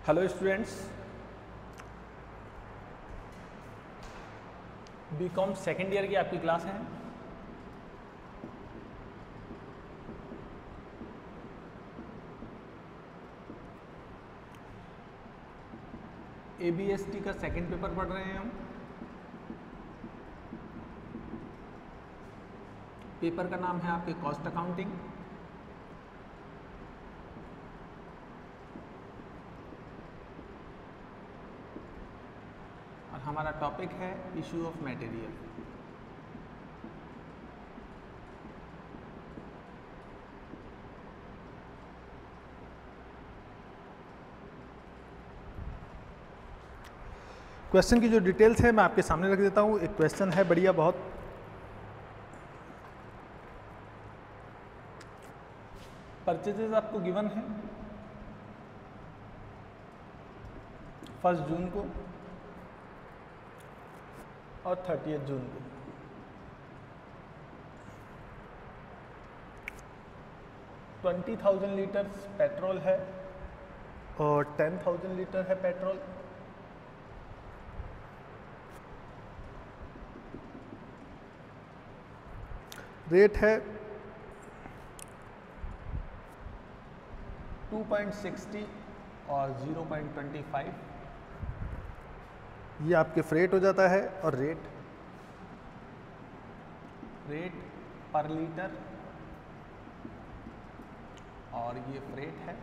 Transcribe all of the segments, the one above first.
Hello students, BCom second year की आपकी class है। ABST का सेकेंड पेपर पढ़ रहे हैं हम। पेपर का नाम है आपके कॉस्ट अकाउंटिंग। और हमारा टॉपिक है इशू ऑफ मटेरियल। क्वेश्चन की जो डिटेल्स है मैं आपके सामने रख देता हूँ। एक क्वेश्चन है बढ़िया बहुत। परचेजेस आपको गिवन है 1 जून को और 30 जून को। $20,000 लीटर पेट्रोल है और 10,000 लीटर है पेट्रोल। रेट है 2.60 और 0.25। ये आपके फ्रेट हो जाता है। और रेट पर लीटर और ये फ्रेट है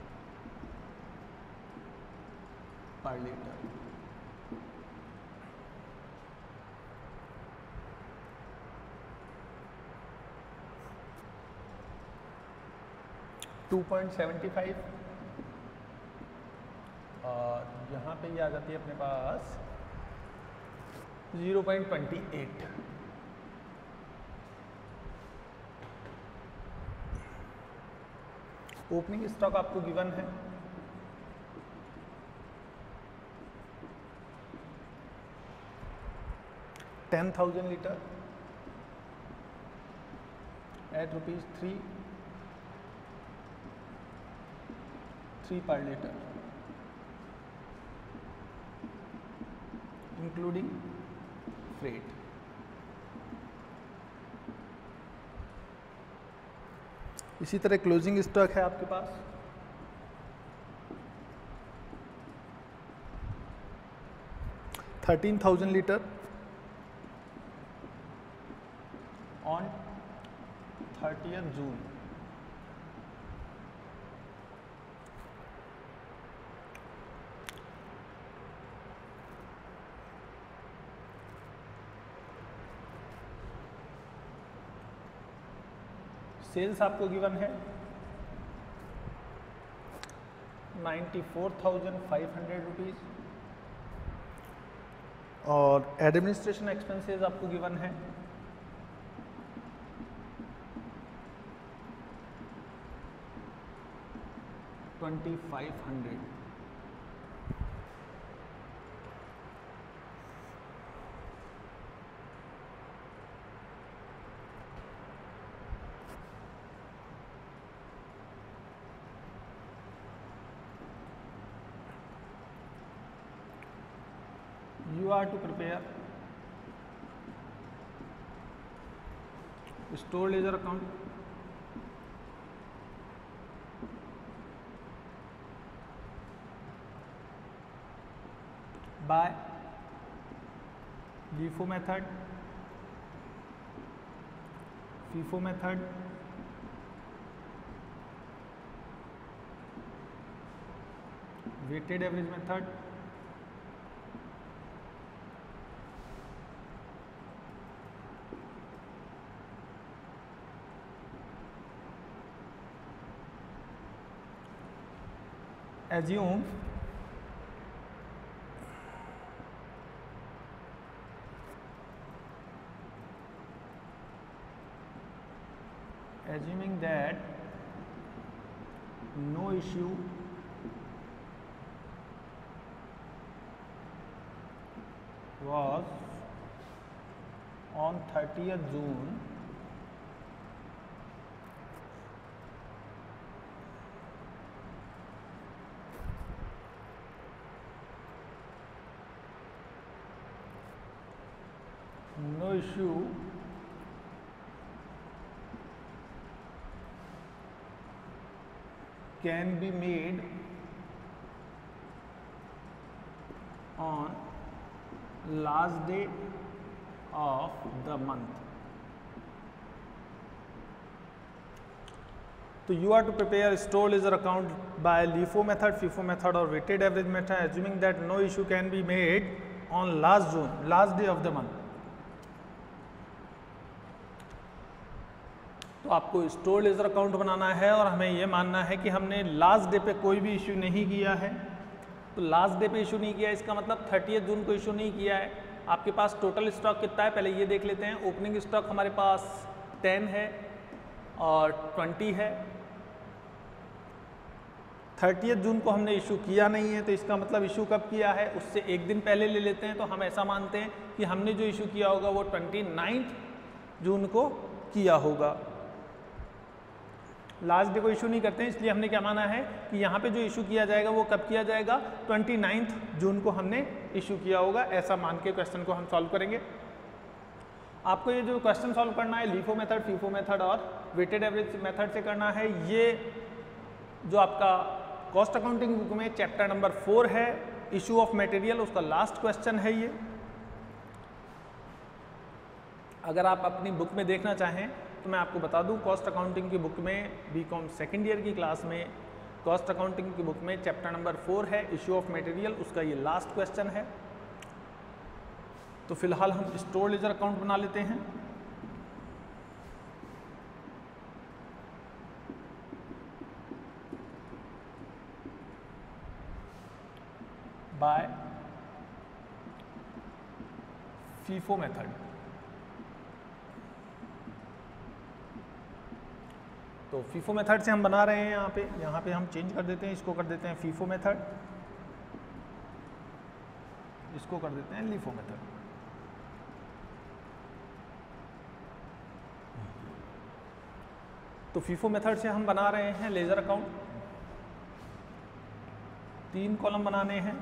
पर लीटर। $2.75 और यहाँ पे ये आ जाती है अपने पास 0.28। ओपनिंग स्टॉक आपको गिवन है 10,000 litre at ₹3 per liter including freight. इसी तरह क्लोजिंग स्टॉक है आपके पास 13,000 लीटर ऑन 30 जून। सेल्स आपको गिवन है 94,500 रुपीज़ और एडमिनिस्ट्रेशन एक्सपेंसेस आपको गिवन है 2,500। You are to prepare store ledger account by LIFO method, FIFO method, weighted average method, assume assuming that no issue was on 30th June no issue can be made on last day of the month. So you are to prepare a store ledger account by LIFO method, FIFO method or weighted average method, assuming that no issue can be made on last June, last day of the month. तो आपको store ledger account बनाना है और हमें यह मानना है कि हमने लास्ट डे पे कोई भी इशू नहीं किया है। तो लास्ट डे पे इशू नहीं किया, इसका मतलब 30 जून को इशू नहीं किया है। आपके पास टोटल स्टॉक कितना है पहले ये देख लेते हैं। ओपनिंग स्टॉक हमारे पास 10 है और 20 है। 30 जून को हमने इशू किया नहीं है, तो इसका मतलब इशू कब किया है उससे एक दिन पहले ले लेते हैं। तो हम ऐसा मानते हैं कि हमने जो इशू किया होगा वो 29 जून को किया होगा। लास्ट डे को इशू नहीं करते हैं, इसलिए हमने क्या माना है कि यहाँ पे जो इशू किया जाएगा वो कब किया जाएगा, 29 जून को हमने इशू किया होगा। ऐसा मान के क्वेश्चन को हम सॉल्व करेंगे। आपको ये जो क्वेश्चन सॉल्व करना है लिफो मेथड, फीफो मेथड और वेटेड एवरेज मेथड से करना है। ये जो आपका कॉस्ट अकाउंटिंग बुक में चैप्टर नंबर 4 है, इशू ऑफ मटेरियल, उसका लास्ट क्वेश्चन है ये। अगर आप अपनी बुक में देखना चाहें तो मैं आपको बता दूं, कॉस्ट अकाउंटिंग की बुक में बीकॉम सेकेंड ईयर की क्लास में कॉस्ट अकाउंटिंग की बुक में चैप्टर नंबर 4 है, इशू ऑफ मटेरियल, उसका ये लास्ट क्वेश्चन है। तो फिलहाल हम स्टोर लेजर अकाउंट बना लेते हैं। By FIFO method. तो फीफो मेथड से हम बना रहे हैं। यहाँ पे हम चेंज कर देते हैं, इसको कर देते हैं फीफो मेथड, इसको कर देते हैं लिफो मेथड। तो फीफो मेथड से हम बना रहे हैं लेजर अकाउंट। 3 कॉलम बनाने हैं।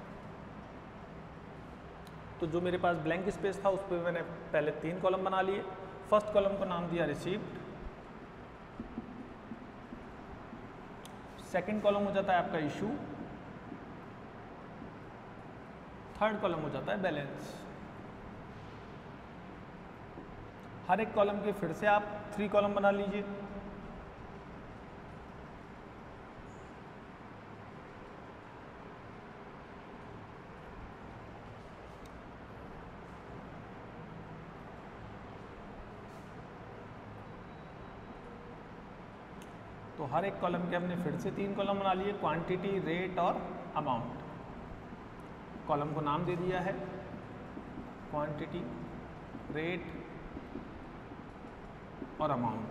तो जो मेरे पास ब्लैंक स्पेस था उस पर मैंने पहले 3 कॉलम बना लिए। फर्स्ट कॉलम को नाम दिया रिसीव्ड, सेकंड कॉलम हो जाता है आपका इशू, थर्ड कॉलम हो जाता है बैलेंस। हर एक कॉलम के फिर से आप 3 कॉलम बना लीजिए। तो हर एक कॉलम के हमने फिर से 3 कॉलम बना लिए, क्वांटिटी, रेट और अमाउंट। कॉलम को नाम दे दिया है क्वांटिटी, रेट और अमाउंट।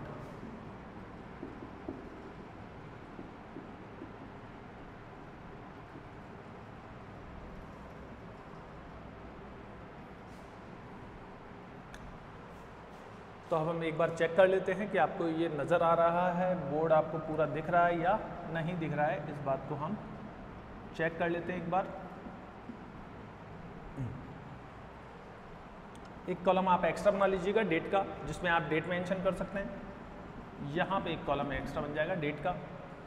तो अब हम एक बार चेक कर लेते हैं कि आपको ये नज़र आ रहा है, बोर्ड आपको पूरा दिख रहा है या नहीं दिख रहा है। इस बात को हम चेक कर लेते हैं एक बार। एक कॉलम आप एक्स्ट्रा बना लीजिएगा डेट का, जिसमें आप डेट मेंशन कर सकते हैं। यहाँ पे एक कॉलम एक्स्ट्रा बन जाएगा डेट का।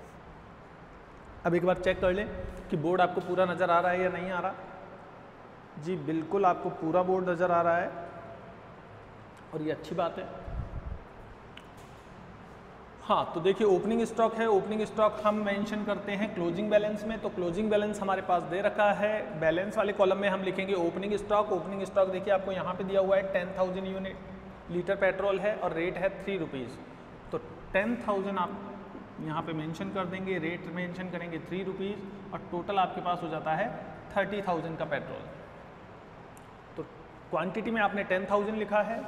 अब एक बार चेक कर लें कि बोर्ड आपको पूरा नज़र आ रहा है या नहीं आ रहा। जी बिल्कुल आपको पूरा बोर्ड नज़र आ रहा है और ये अच्छी बात है। हाँ, तो देखिए ओपनिंग स्टॉक है। ओपनिंग स्टॉक हम मेंशन करते हैं क्लोजिंग बैलेंस में। तो क्लोजिंग बैलेंस हमारे पास दे रखा है। बैलेंस वाले कॉलम में हम लिखेंगे ओपनिंग स्टॉक। ओपनिंग स्टॉक देखिए आपको यहाँ पे दिया हुआ है 10,000 यूनिट लीटर पेट्रोल है और रेट है 3 रुपीज़। तो 10,000 आप यहाँ पे मेंशन कर देंगे, रेट मेंशन करेंगे 3 रुपीज़ और टोटल आपके पास हो जाता है 30,000 का पेट्रोल। तो क्वांटिटी में आपने 10,000 लिखा है,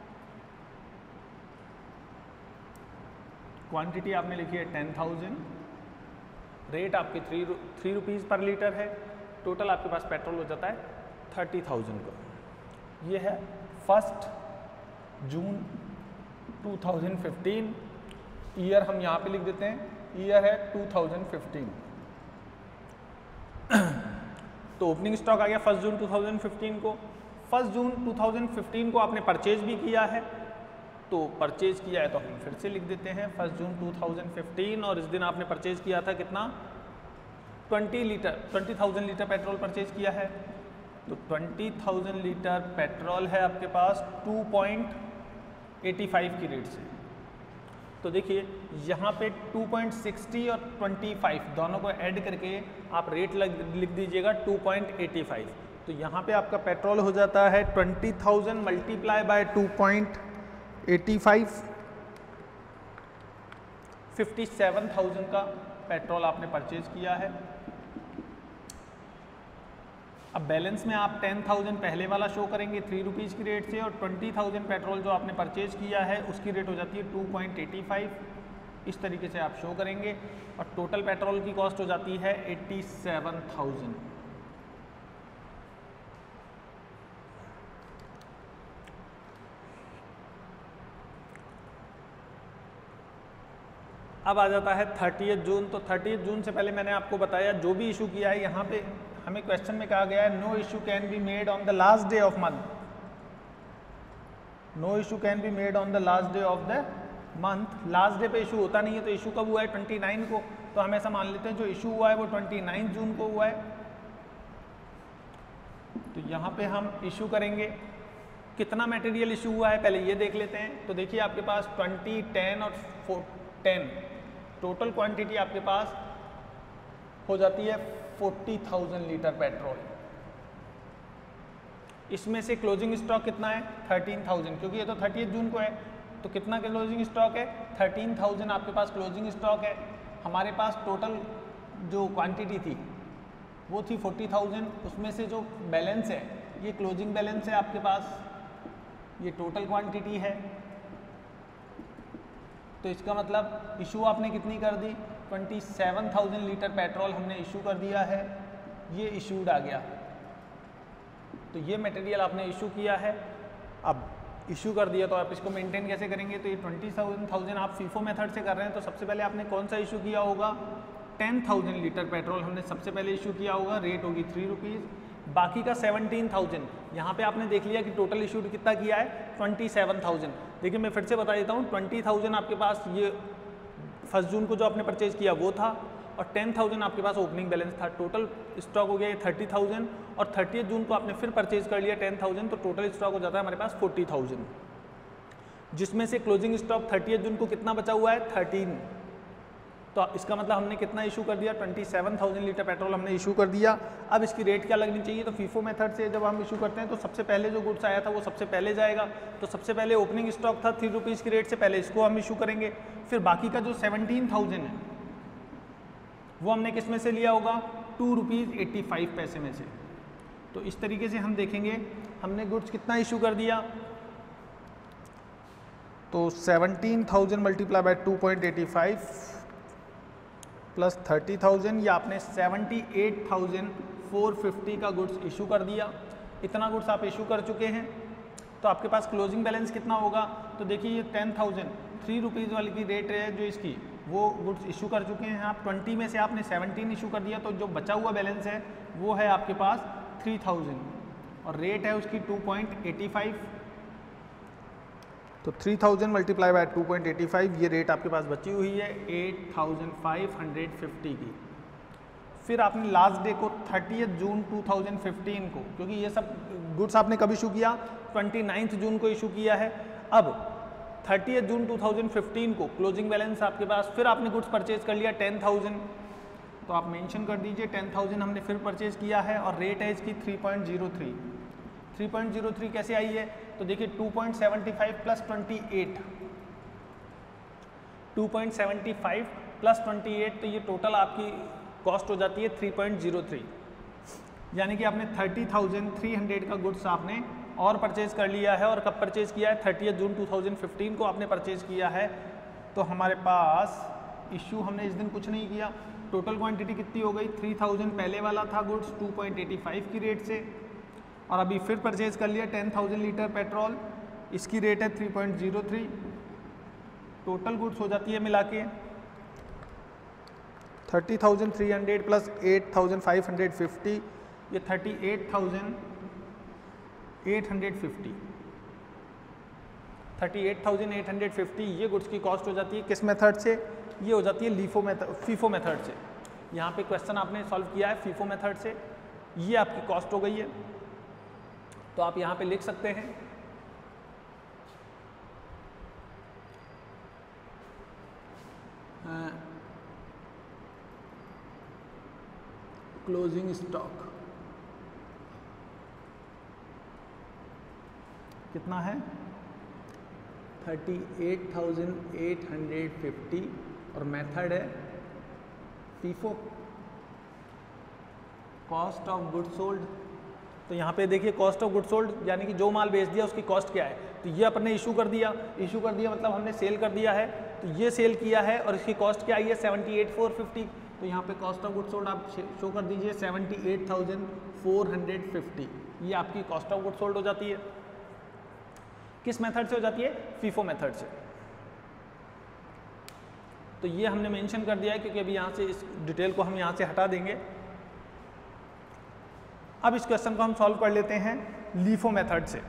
क्वांटिटी आपने लिखी है 10,000, रेट आपकी 3 रुपीज़ पर लीटर है, टोटल आपके पास पेट्रोल हो जाता है 30,000 का। ये है 1 जून 2015। ईयर हम यहाँ पे लिख देते हैं, ईयर है 2015। तो ओपनिंग स्टॉक आ गया 1 जून 2015 को। 1 जून 2015 को आपने परचेज भी किया है, तो परचेज किया है तो हम फिर से लिख देते हैं 1 जून 2015, और इस दिन आपने परचेज किया था कितना, 20,000 लीटर पेट्रोल परचेज किया है। तो 20,000 लीटर पेट्रोल है आपके पास 2.85 की रेट से। तो देखिए यहाँ पे 2.60 और 25 दोनों को ऐड करके आप रेट लिख दीजिएगा 2.85। तो यहाँ पे आपका पेट्रोल हो जाता है 20,000 मल्टीप्लाई बाय 2.85, 57,000 का पेट्रोल आपने परचेज किया है। अब बैलेंस में आप 10,000 पहले वाला शो करेंगे 3 रुपीज़ की रेट से, और 20,000 पेट्रोल जो आपने परचेज किया है उसकी रेट हो जाती है 2.85। इस तरीके से आप शो करेंगे और टोटल पेट्रोल की कॉस्ट हो जाती है 87,000। अब आ जाता है 30 जून। तो 30 जून से पहले मैंने आपको बताया जो भी इशू किया है, यहाँ पे हमें क्वेश्चन में कहा गया है no issue can be made on the last day of month, no issue can be made on the last day of the month. Last day पे इशू होता नहीं है, तो इशू कब हुआ है 29 को, तो हम ऐसा मान लेते हैं जो इशू हुआ है वो 29 जून को हुआ है। तो यहाँ पे हम इशू करेंगे, कितना मटेरियल इशू हुआ है पहले ये देख लेते हैं। तो देखिए आपके पास 20, 10 और 10 टोटल क्वांटिटी आपके पास हो जाती है 40,000 लीटर पेट्रोल। इसमें से क्लोजिंग स्टॉक कितना है 13,000, क्योंकि ये तो 30 जून को है, तो कितना क्लोजिंग स्टॉक है 13,000 आपके पास क्लोजिंग स्टॉक है। हमारे पास टोटल जो क्वांटिटी थी वो थी 40,000, उसमें से जो बैलेंस है ये क्लोजिंग बैलेंस है आपके पास, ये टोटल क्वांटिटी है। तो इसका मतलब इशू आपने कितनी कर दी 27,000 लीटर पेट्रोल हमने इशू कर दिया है, ये इशूड आ गया। तो ये मटेरियल आपने इशू किया है। अब इशू कर दिया तो आप इसको मेंटेन कैसे करेंगे, तो ये 20,000 आप फीफो मेथड से कर रहे हैं, तो सबसे पहले आपने कौन सा इशू किया होगा 10,000 लीटर पेट्रोल हमने सबसे पहले इशू किया होगा, रेट होगी 3 रुपीज़। बाकी का 17,000 यहाँ पे आपने देख लिया कि टोटल इशूड कितना किया है 27,000। देखिए मैं फिर से बता देता हूँ, 20,000 आपके पास ये 1 जून को जो आपने परचेज किया वो था, और 10,000 आपके पास ओपनिंग बैलेंस था। टोटल स्टॉक हो गया ये 30,000, और 30 जून को आपने फिर परचेज कर लिया 10,000, तो टोटल स्टॉक हो जाता है हमारे पास 40,000, जिसमें से क्लोजिंग स्टॉक 30 जून को कितना बचा हुआ है 13। तो इसका मतलब हमने कितना इशू कर दिया 27,000 लीटर पेट्रोल हमने इशू कर दिया। अब इसकी रेट क्या लगनी चाहिए, तो फीफो मेथड से जब हम इशू करते हैं तो सबसे पहले जो गुड्स आया था वो सबसे पहले जाएगा। तो सबसे पहले ओपनिंग स्टॉक था 3 रुपीज़ की रेट से, पहले इसको हम इशू करेंगे। फिर बाकी का जो 17,000 है वो हमने किस में से लिया होगा 2 रुपीज़ 85 पैसे में से। तो इस तरीके से हम देखेंगे हमने गुड्स कितना इशू कर दिया, तो 17,000 मल्टीप्लाई बाय 2.85 प्लस 30,000, या आपने 78,450 का गुड्स इशू कर दिया। इतना गुड्स आप इशू कर चुके हैं, तो आपके पास क्लोजिंग बैलेंस कितना होगा, तो देखिए ये 10,000 3 रुपीज़ वाली की रेट है जो इसकी, वो गुड्स इशू कर चुके हैं आप। 20 में से आपने 17 इशू कर दिया, तो जो बचा हुआ बैलेंस है वो है आपके पास 3,000, और रेट है उसकी 2.85। तो 3,000 मल्टीप्लाई बाय 2.85, ये रेट आपके पास बची हुई है 8,550 की। फिर आपने लास्ट डे को 30 जून 2015 को, क्योंकि ये सब गुड्स आपने कब इशू किया 29 जून को इशू किया है। अब 30 जून 2015 को क्लोजिंग बैलेंस आपके पास, फिर आपने गुड्स परचेज कर लिया 10,000, तो आप मेंशन कर दीजिए 10,000 हमने फिर परचेज किया है, और रेट है इसकी 3.03। 3.03 कैसे आई है, तो देखिए 2.75 प्लस 28, 2.75 प्लस 28, तो ये टोटल आपकी कॉस्ट हो जाती है 3.03। यानी कि आपने 30,300 का गुड्स आपने और परचेज कर लिया है। और कब परचेज किया है 30 जून 2015 को आपने परचेज किया है। तो हमारे पास इशू हमने इस दिन कुछ नहीं किया। टोटल क्वांटिटी कितनी हो गई 3,000 पहले वाला था गुड्स 2.85 की रेट से, और अभी फिर परचेज कर लिया 10,000 लीटर पेट्रोल, इसकी रेट है 3.03। टोटल गुड्स हो जाती है मिला के 30,300 प्लस 8,550, ये 38,000 850 38,850 ये गुड्स की कॉस्ट हो जाती है किस मेथड से? ये हो जाती है फीफो मेथड से। यहाँ पे क्वेश्चन आपने सॉल्व किया है फीफो मेथड से, ये आपकी कॉस्ट हो गई है। तो आप यहाँ पे लिख सकते हैं क्लोजिंग स्टॉक कितना है 38,850 और मेथड है FIFO, cost of good sold. तो यहाँ पे देखिए कॉस्ट ऑफ गुड सोल्ड यानी कि जो माल बेच दिया उसकी कॉस्ट क्या है, तो ये अपने इशू कर दिया मतलब हमने सेल कर दिया है, तो ये सेल किया है और इसकी कॉस्ट क्या आई है 78,450। तो यहाँ पे कॉस्ट ऑफ गुड सोल्ड आप शो कर दीजिए 78,450, ये आपकी कॉस्ट ऑफ गुड सोल्ड हो जाती है। किस मेथड से हो जाती है? फीफो मेथड से। तो ये हमने मेंशन कर दिया है क्योंकि अभी यहाँ से इस डिटेल को हम यहाँ से हटा देंगे। अब इस क्वेश्चन को हम सॉल्व कर लेते हैं लीफो मेथड से।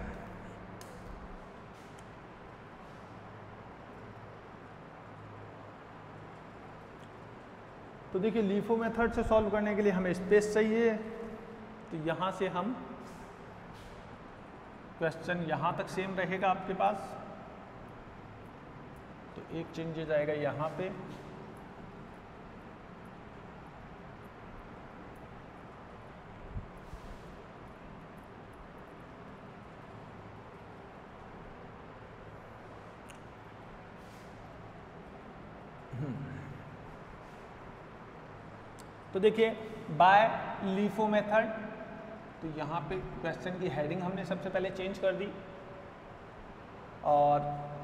तो देखिए लीफो मेथड से सॉल्व करने के लिए हमें स्पेस चाहिए, तो यहाँ से हम क्वेश्चन यहाँ तक सेम रहेगा आपके पास, तो एक चेंजेस आएगा यहाँ पे, तो देखिए बाय लीफो मेथड, तो यहाँ पे क्वेश्चन की हेडिंग हमने सबसे पहले चेंज कर दी और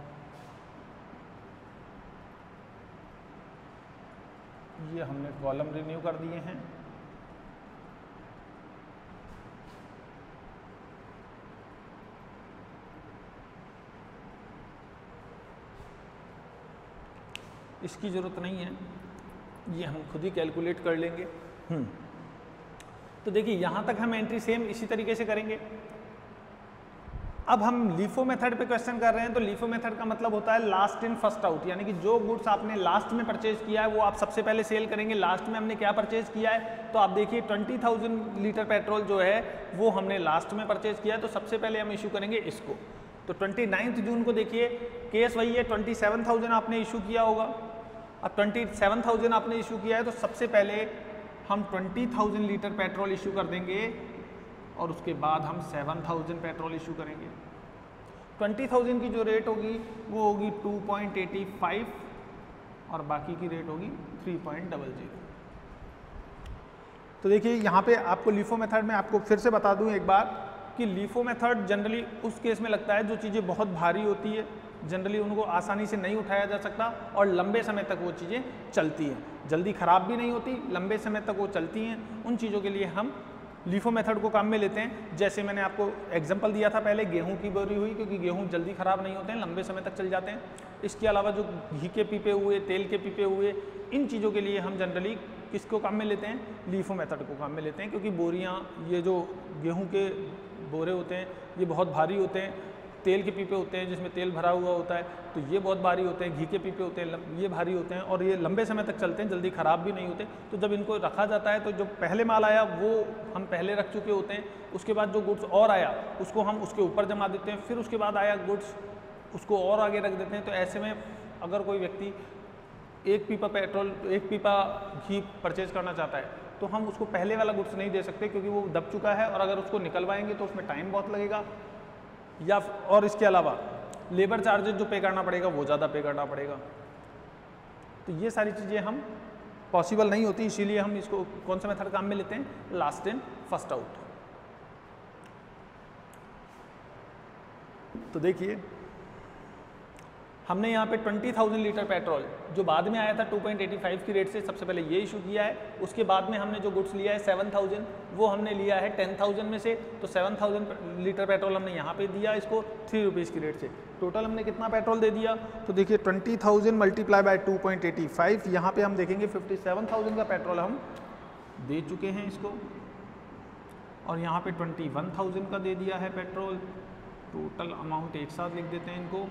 ये हमने कॉलम रिन्यू कर दिए हैं। इसकी ज़रूरत नहीं है, ये हम खुद ही कैलकुलेट कर लेंगे। तो देखिए यहाँ तक हम एंट्री सेम इसी तरीके से करेंगे। अब हम लीफो मेथड पे क्वेश्चन कर रहे हैं, तो लीफो मेथड का मतलब होता है लास्ट इन फर्स्ट आउट, यानी कि जो गुड्स आपने लास्ट में परचेज किया है वो आप सबसे पहले सेल करेंगे। लास्ट में हमने क्या परचेज किया है, तो आप देखिए 20,000 लीटर पेट्रोल जो है वो हमने लास्ट में परचेज किया है, तो सबसे पहले हम इशू करेंगे इसको। तो 29 जून को देखिए केस वही है, 27,000 आपने इशू किया होगा। अब 27,000 आपने इशू किया है, तो सबसे पहले हम 20,000 लीटर पेट्रोल इशू कर देंगे और उसके बाद हम 7,000 पेट्रोल इशू करेंगे। 20,000 की जो रेट होगी वो होगी 2.85 और बाकी की रेट होगी 3.00। तो देखिए यहाँ पे आपको लीफो मेथड में आपको फिर से बता दूँ एक बार कि लीफो मेथड जनरली उस केस में लगता है जो चीज़ें बहुत भारी होती है, जनरली उनको आसानी से नहीं उठाया जा सकता और लंबे समय तक वो चीज़ें चलती हैं, जल्दी ख़राब भी नहीं होती, लंबे समय तक वो चलती हैं। उन चीज़ों के लिए हम लीफो मेथड को काम में लेते हैं। जैसे मैंने आपको एग्जांपल दिया था पहले, गेहूं की बोरी हुई, क्योंकि गेहूं जल्दी ख़राब नहीं होते हैं, लंबे समय तक चल जाते हैं। इसके अलावा जो घी के पीपे हुए, तेल के पीपे हुए, इन चीज़ों के लिए हम जनरली किसको काम में लेते हैं? लीफो मेथड को काम में लेते हैं, क्योंकि बोरियाँ, ये जो गेहूँ के बोरे होते हैं ये बहुत भारी होते हैं, तेल के पीपे होते हैं जिसमें तेल भरा हुआ होता है तो ये बहुत भारी होते हैं, घी के पीपे होते हैं ये भारी होते हैं और ये लंबे समय तक चलते हैं, जल्दी ख़राब भी नहीं होते। तो जब इनको रखा जाता है तो जो पहले माल आया वो हम पहले रख चुके होते हैं, उसके बाद जो गुड्स और आया उसको हम उसके ऊपर जमा देते हैं, फिर उसके बाद आया गुड्स उसको और आगे रख देते हैं। तो ऐसे में अगर कोई व्यक्ति एक पीपा पेट्रोल, एक पीपा घी परचेज करना चाहता है तो हम उसको पहले वाला गुड्स नहीं दे सकते, क्योंकि वो दब चुका है और अगर उसको निकलवाएंगे तो उसमें टाइम बहुत लगेगा, या और इसके अलावा लेबर चार्जेस जो पे करना पड़ेगा वो ज़्यादा पे करना पड़ेगा। तो ये सारी चीज़ें हम पॉसिबल नहीं होती, इसीलिए हम इसको कौन सा मेथड काम में लेते हैं? Last in first out. तो देखिए हमने यहाँ पे 20,000 लीटर पेट्रोल जो बाद में आया था 2.85 की रेट से, सबसे पहले ये इशू किया है। उसके बाद में हमने जो गुड्स लिया है 7,000, वो हमने लिया है 10,000 में से, तो 7,000 लीटर पेट्रोल हमने यहाँ पे दिया इसको 3 रुपीज़ की रेट से। टोटल हमने कितना पेट्रोल दे दिया? तो देखिए 20,000 मल्टीप्लाई बाय 2.85, यहाँ पे हम देखेंगे 57,000 का पेट्रोल हम दे चुके हैं इसको। और यहाँ पे 21,000 का दे दिया है पेट्रोल। टोटल अमाउंट एक साथ लिख देते हैं इनको,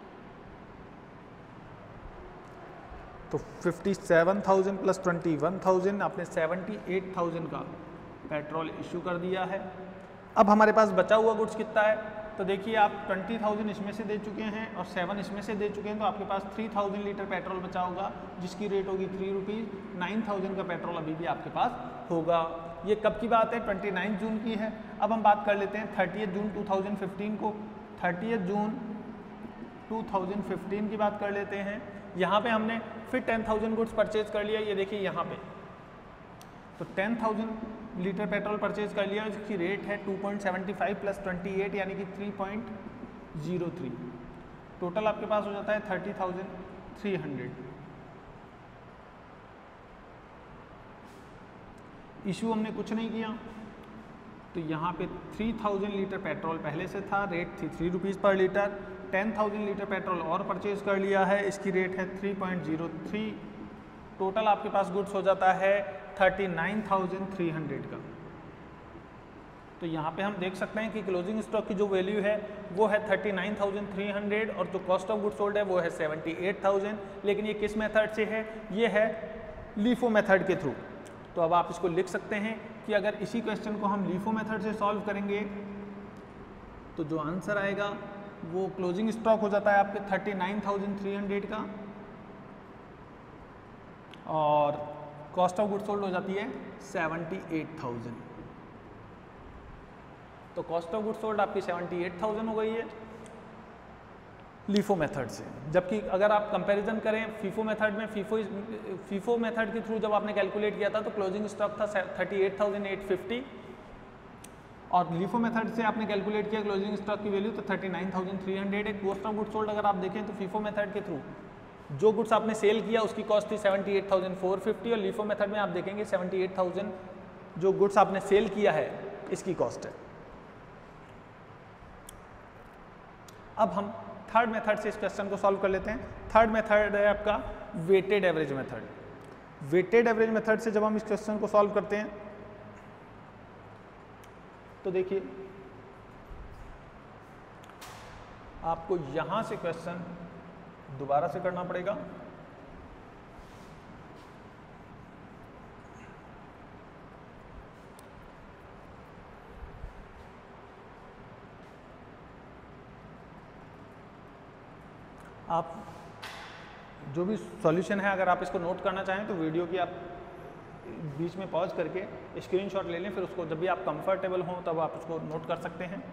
तो 57,000 प्लस 21,000 आपने 78,000 का पेट्रोल इशू कर दिया है। अब हमारे पास बचा हुआ गुड्स कितना है, तो देखिए आप 20,000 इसमें से दे चुके हैं और 7 इसमें से दे चुके हैं, तो आपके पास 3,000 लीटर पेट्रोल बचा होगा जिसकी रेट होगी 3 रुपीज़। 9,000 का पेट्रोल अभी भी आपके पास होगा। ये कब की बात है, 29 जून की है। अब हम बात कर लेते हैं 30 जून 2015 को। 30 जून 2015 की बात कर लेते हैं। यहाँ पे हमने फिर 10,000 गुड्स परचेज कर लिया, ये देखिए यहाँ पे, तो 10,000 लीटर पेट्रोल परचेज कर लिया जिसकी रेट है 2.75 प्लस 28 यानी कि 3.03। टोटल आपके पास हो जाता है 30,300। इशू हमने कुछ नहीं किया, तो यहाँ पे 3,000 लीटर पेट्रोल पहले से था, रेट थी 3 rupees per litre. 10,000 litre petrol और परचेज कर लिया है, इसकी रेट है 3.03। टोटल आपके पास गुड्स हो जाता है 39,300 का। तो यहाँ पे हम देख सकते हैं कि क्लोजिंग स्टॉक की जो वैल्यू है वो है 39,300 और जो कॉस्ट ऑफ गुड्स सोल्ड है वो है 78,000। लेकिन ये किस मेथड से है, ये है लीफो मेथड के थ्रू। तो अब आप इसको लिख सकते हैं कि अगर इसी क्वेश्चन को हम लीफो मेथड से सॉल्व करेंगे तो जो आंसर आएगा वो क्लोजिंग स्टॉक हो जाता है आपके 39,300 का और कॉस्ट ऑफ गुड्स सोल्ड हो जाती है 78,000। तो कॉस्ट ऑफ गुड्स सोल्ड आपकी 78,000 हो गई है लीफो मेथड से। जबकि अगर आप कंपैरिजन करें फीफो मेथड में, फीफो मेथड के थ्रू जब आपने कैलकुलेट किया था तो क्लोजिंग स्टॉक था 38,850 और लीफो मेथड से आपने कैलकुलेट किया क्लोजिंग स्टॉक की वैल्यू तो 39,300 है। कॉस्ट ऑफ गुड्स सोल्ड अगर आप देखें तो फीफो मेथड के थ्रू जो गुड्स आपने सेल किया उसकी कॉस्ट थी 78,450 और लीफो मेथड में आप देखेंगे 78,000 जो गुड्स आपने सेल किया है इसकी कॉस्ट है। अब हम थर्ड मेथड से इस क्वेश्चन को सॉल्व कर लेते हैं। थर्ड मेथड है आपका weighted average method. Weighted average method से जब हम इस क्वेश्चन को सॉल्व करते हैं तो देखिए आपको यहां से क्वेश्चन दोबारा से करना पड़ेगा। आप जो भी सॉल्यूशन है अगर आप इसको नोट करना चाहें तो वीडियो की आप बीच में पॉज करके स्क्रीनशॉट ले लें, फिर उसको जब भी आप कंफर्टेबल हों तब आप उसको नोट कर सकते हैं।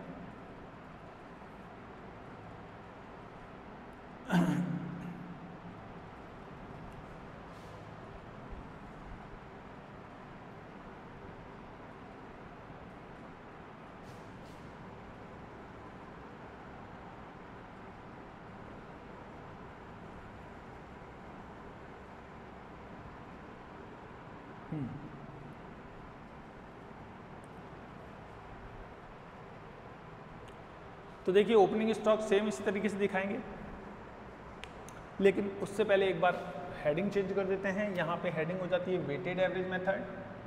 तो देखिए ओपनिंग स्टॉक सेम इसी तरीके से दिखाएंगे, लेकिन उससे पहले एक बार हेडिंग चेंज कर देते हैं। यहाँ पे हेडिंग हो जाती है वेटेड एवरेज मेथड।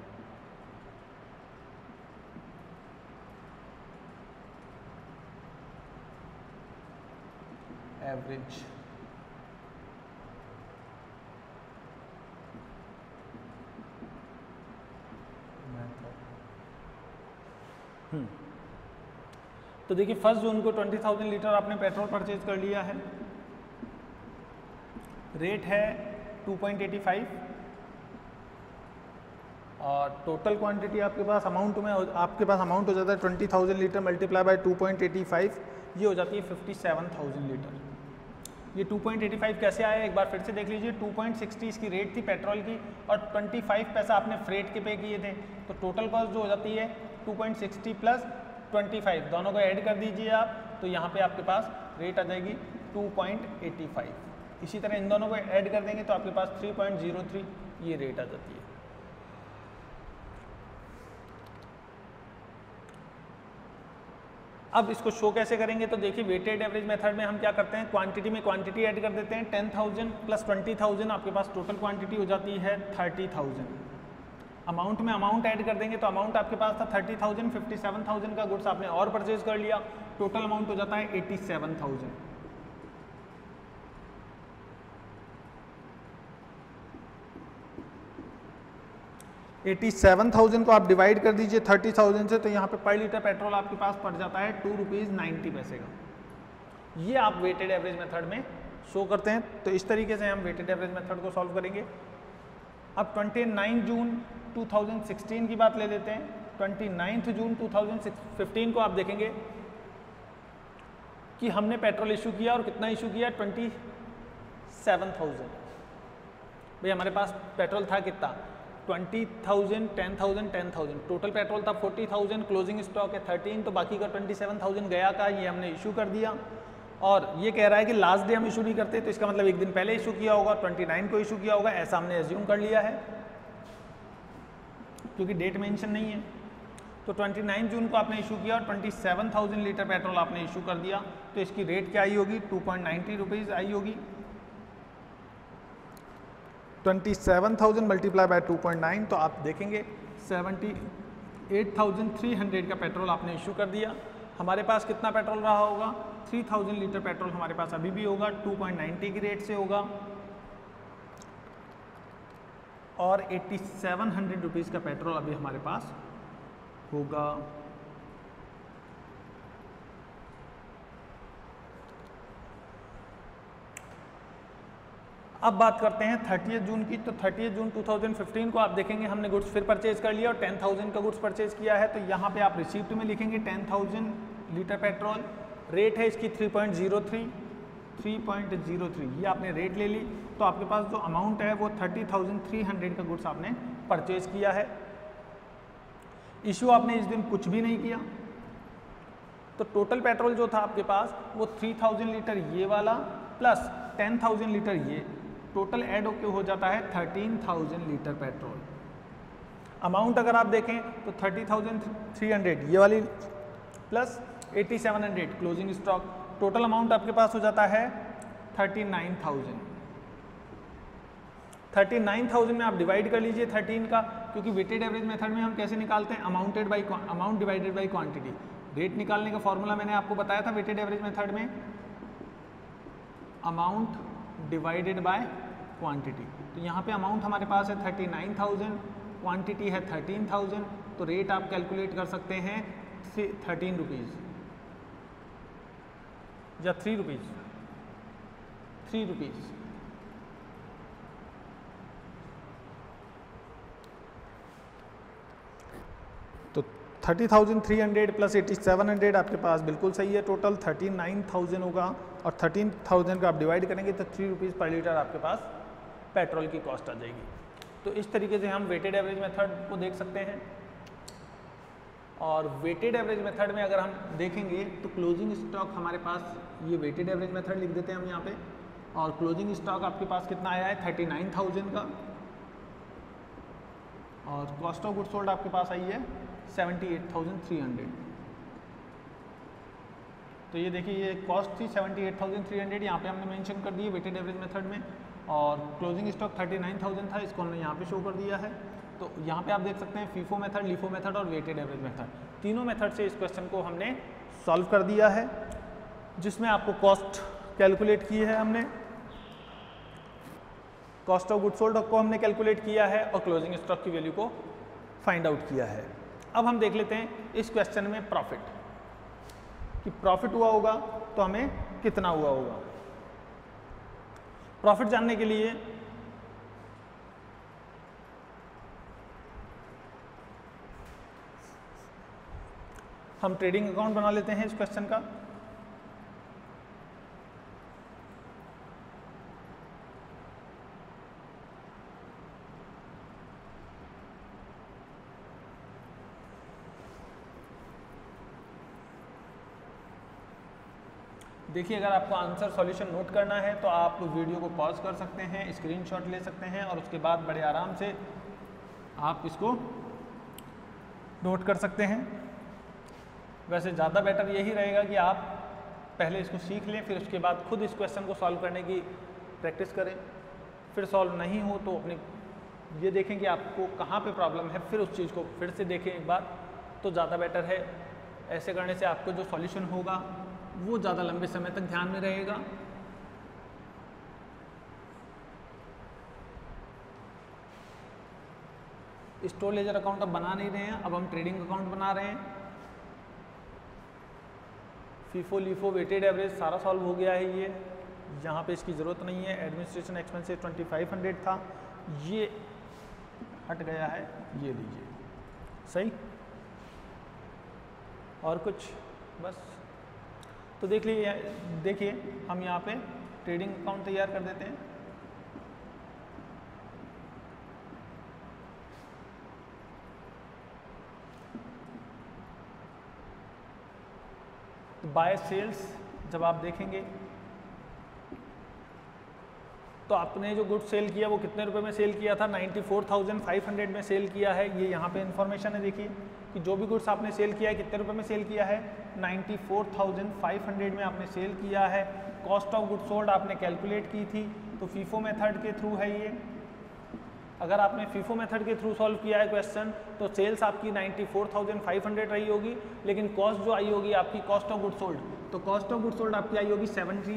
एवरेज तो देखिए 1 जून को 20,000 लीटर आपने पेट्रोल परचेज कर लिया है, रेट है 2.85 और टोटल क्वांटिटी आपके पास अमाउंट में अमाउंट हो जाता है 20,000 लीटर मल्टीप्लाई बाय 2.85, ये हो जाती है 57,000 लीटर। ये 2.85 कैसे आया एक बार फिर से देख लीजिए। 2.60 इसकी रेट थी पेट्रोल की और 25 पैसा आपने फ्रेट के पे किए थे, तो टोटल कॉस्ट जो हो जाती है 2.60 प्लस 25, दोनों को ऐड कर दीजिए आप, तो यहाँ पे आपके पास रेट आ जाएगी 2.85। इसी तरह इन दोनों को ऐड कर देंगे तो आपके पास 3.03 ये रेट आ जाती है। अब इसको शो कैसे करेंगे, तो देखिए वेटेड एवरेज मेथड में हम क्या करते हैं, क्वांटिटी में क्वांटिटी ऐड कर देते हैं। 10,000 प्लस 20,000 आपके पास टोटल क्वांटिटी हो जाती है 30,000। अमाउंट में अमाउंट ऐड कर देंगे तो अमाउंट आपके पास था 30,000, 57,000 का गुड्स आपने और परचेज कर लिया, टोटल अमाउंट हो जाता है 87,000। 87,000 को आप डिवाइड कर दीजिए 30,000 से, तो यहाँ पे पर लीटर पेट्रोल आपके पास पड़ जाता है 2 रुपीज़ 90 पैसे का। ये आप वेटेड एवरेज मेथड में शो करते हैं। तो इस तरीके से हम वेटेड एवरेज मेथड को सॉल्व करेंगे। अब 29 जून 2016 की बात ले लेते हैं। 29 जून 2015 को आप देखेंगे कि हमने पेट्रोल इशू किया और कितना इशू किया, 27,000। भाई हमारे पास पेट्रोल था कितना, 20,000, 10,000, 10,000, टोटल पेट्रोल था 40,000, क्लोजिंग स्टॉक है 13, तो बाकी का 27,000 गया का ये हमने इशू कर दिया। और ये कह रहा है कि लास्ट डे हम इशू नहीं करते, तो इसका मतलब एक दिन पहले इशू किया होगा, 29 को इशू किया होगा, ऐसा हमने एज्यूम कर लिया है क्योंकि डेट मेंशन नहीं है। तो 29 जून को आपने इशू किया और 27,000 लीटर पेट्रोल आपने इशू कर दिया, तो इसकी रेट क्या आई होगी, 2.90 रुपीज़ आई होगी। 27,000 मल्टीप्लाई बाय 2.9, तो आप देखेंगे 78,300 का पेट्रोल आपने इशू कर दिया। हमारे पास कितना पेट्रोल रहा होगा, 3,000 लीटर पेट्रोल हमारे पास अभी भी होगा, 2.90 की रेट से होगा और 8700 रुपीज़ का पेट्रोल अभी हमारे पास होगा। अब बात करते हैं 30 जून की। तो 30 जून 2015 को आप देखेंगे हमने गुड्स फिर परचेज कर लिया और 10,000 का गुड्स परचेज किया है। तो यहाँ पे आप रिसीप्ट में लिखेंगे 10,000 लीटर पेट्रोल, रेट है इसकी 3.03, ये आपने रेट ले ली। तो आपके पास जो अमाउंट है वो 30,300 का गुड्स आपने परचेज किया है। इशू आपने इस दिन कुछ भी नहीं किया, तो टोटल पेट्रोल जो था आपके पास वो 3,000 लीटर ये वाला प्लस 10,000 लीटर ये, टोटल ऐड होके हो जाता है 13,000 लीटर पेट्रोल। अमाउंट अगर आप देखें तो 30,300 ये वाली plus 8,700 closing stock, total amount आपके पास हो जाता है 39,000। 39,000 में आप डिवाइड कर लीजिए 13 का, क्योंकि वेटेड एवरेज मेथड में हम कैसे निकालते हैं, amount divided by quantity. Rate निकालने का फॉर्मूला मैंने आपको बताया था वेटेड एवरेज मेथड में, अमाउंट डिवाइडेड बाय क्वांटिटी। तो यहाँ पे अमाउंट हमारे पास है 39,000, क्वांटिटी है 13,000, तो रेट आप कैलकुलेट कर सकते हैं 13 रुपीज़ या 3 रुपीज़, 3 रुपीज़। तो 30,300 प्लस 8,700 आपके पास बिल्कुल सही है, टोटल 39,000 होगा और 13,000 का आप डिवाइड करेंगे तो 3 रुपीज़ पर लीटर आपके पास पेट्रोल की कॉस्ट आ जाएगी। तो इस तरीके से हम वेटेड एवरेज मेथड को देख सकते हैं। और वेटेड एवरेज मेथड में अगर हम देखेंगे तो क्लोजिंग स्टॉक हमारे पास, ये वेटेड एवरेज मेथड लिख देते हैं हम यहाँ पे, और क्लोजिंग स्टॉक आपके पास कितना आया है 39,000 का, और कॉस्ट ऑफ गुड्स सोल्ड आपके पास आई है 78,300। तो ये देखिए ये कॉस्ट थी 78,300, यहाँ पे हमने मेंशन कर दी वेटेड एवरेज मेथड में, और क्लोजिंग स्टॉक 39,000 था, इसको हमने यहाँ पे शो कर दिया है। तो यहाँ पे आप देख सकते हैं फीफो मेथड, लिफो मेथड और वेटेड एवरेज मेथड, तीनों मेथड से इस क्वेश्चन को हमने सॉल्व कर दिया है, जिसमें आपको कॉस्ट कैलकुलेट की है हमने, कॉस्ट ऑफ गुड्स सोल्ड को हमने कैलकुलेट किया है और क्लोजिंग स्टॉक की वैल्यू को फाइंड आउट किया है। अब हम देख लेते हैं इस क्वेश्चन में प्रॉफिट, कि प्रॉफिट हुआ होगा तो हमें कितना हुआ होगा। प्रॉफिट जानने के लिए हम ट्रेडिंग अकाउंट बना लेते हैं इस क्वेश्चन का। देखिए अगर आपको आंसर सॉल्यूशन नोट करना है तो आप वीडियो को पॉज कर सकते हैं, स्क्रीनशॉट ले सकते हैं और उसके बाद बड़े आराम से आप इसको नोट कर सकते हैं। वैसे ज़्यादा बेटर यही रहेगा कि आप पहले इसको सीख लें, फिर उसके बाद खुद इस क्वेश्चन को सॉल्व करने की प्रैक्टिस करें। फिर सॉल्व नहीं हो तो अपनी ये देखें कि आपको कहाँ पे प्रॉब्लम है, फिर उस चीज़ को फिर से देखें एक बार, तो ज़्यादा बेटर है। ऐसे करने से आपको जो सॉल्यूशन होगा वो ज़्यादा लंबे समय तक ध्यान में रहेगा। स्टोर लेजर अकाउंट अब बना नहीं रहे हैं, अब हम ट्रेडिंग अकाउंट बना रहे हैं। फीफो लीफो वेटेड एवरेज सारा सॉल्व हो गया है। ये यहाँ पे इसकी ज़रूरत नहीं है। एडमिनिस्ट्रेशन एक्सपेंसेस 2500 था, ये हट गया है, ये लीजिए। सही, और कुछ बस। तो देखिए हम यहाँ पे ट्रेडिंग अकाउंट तैयार कर देते हैं। बाय सेल्स जब आप देखेंगे तो आपने जो गुड सेल किया वो कितने रुपए में सेल किया था, 94,500 में सेल किया है। ये यहाँ पे इन्फॉर्मेशन है, देखिए कि जो भी गुड्स आपने सेल किया है कितने रुपए में सेल किया है, 94,500 में आपने सेल किया है। कॉस्ट ऑफ गुड सोल्ड आपने कैलकुलेट की थी, तो फीफो मेथड के थ्रू है ये। अगर आपने फीफो मेथड के थ्रू सॉल्व किया है क्वेश्चन तो सेल्स आपकी 94,500 रही होगी, लेकिन कॉस्ट जो आई होगी आपकी कॉस्ट ऑफ गुड सोल्ड, तो कॉस्ट ऑफ गुड सोल्ड आपकी आई होगी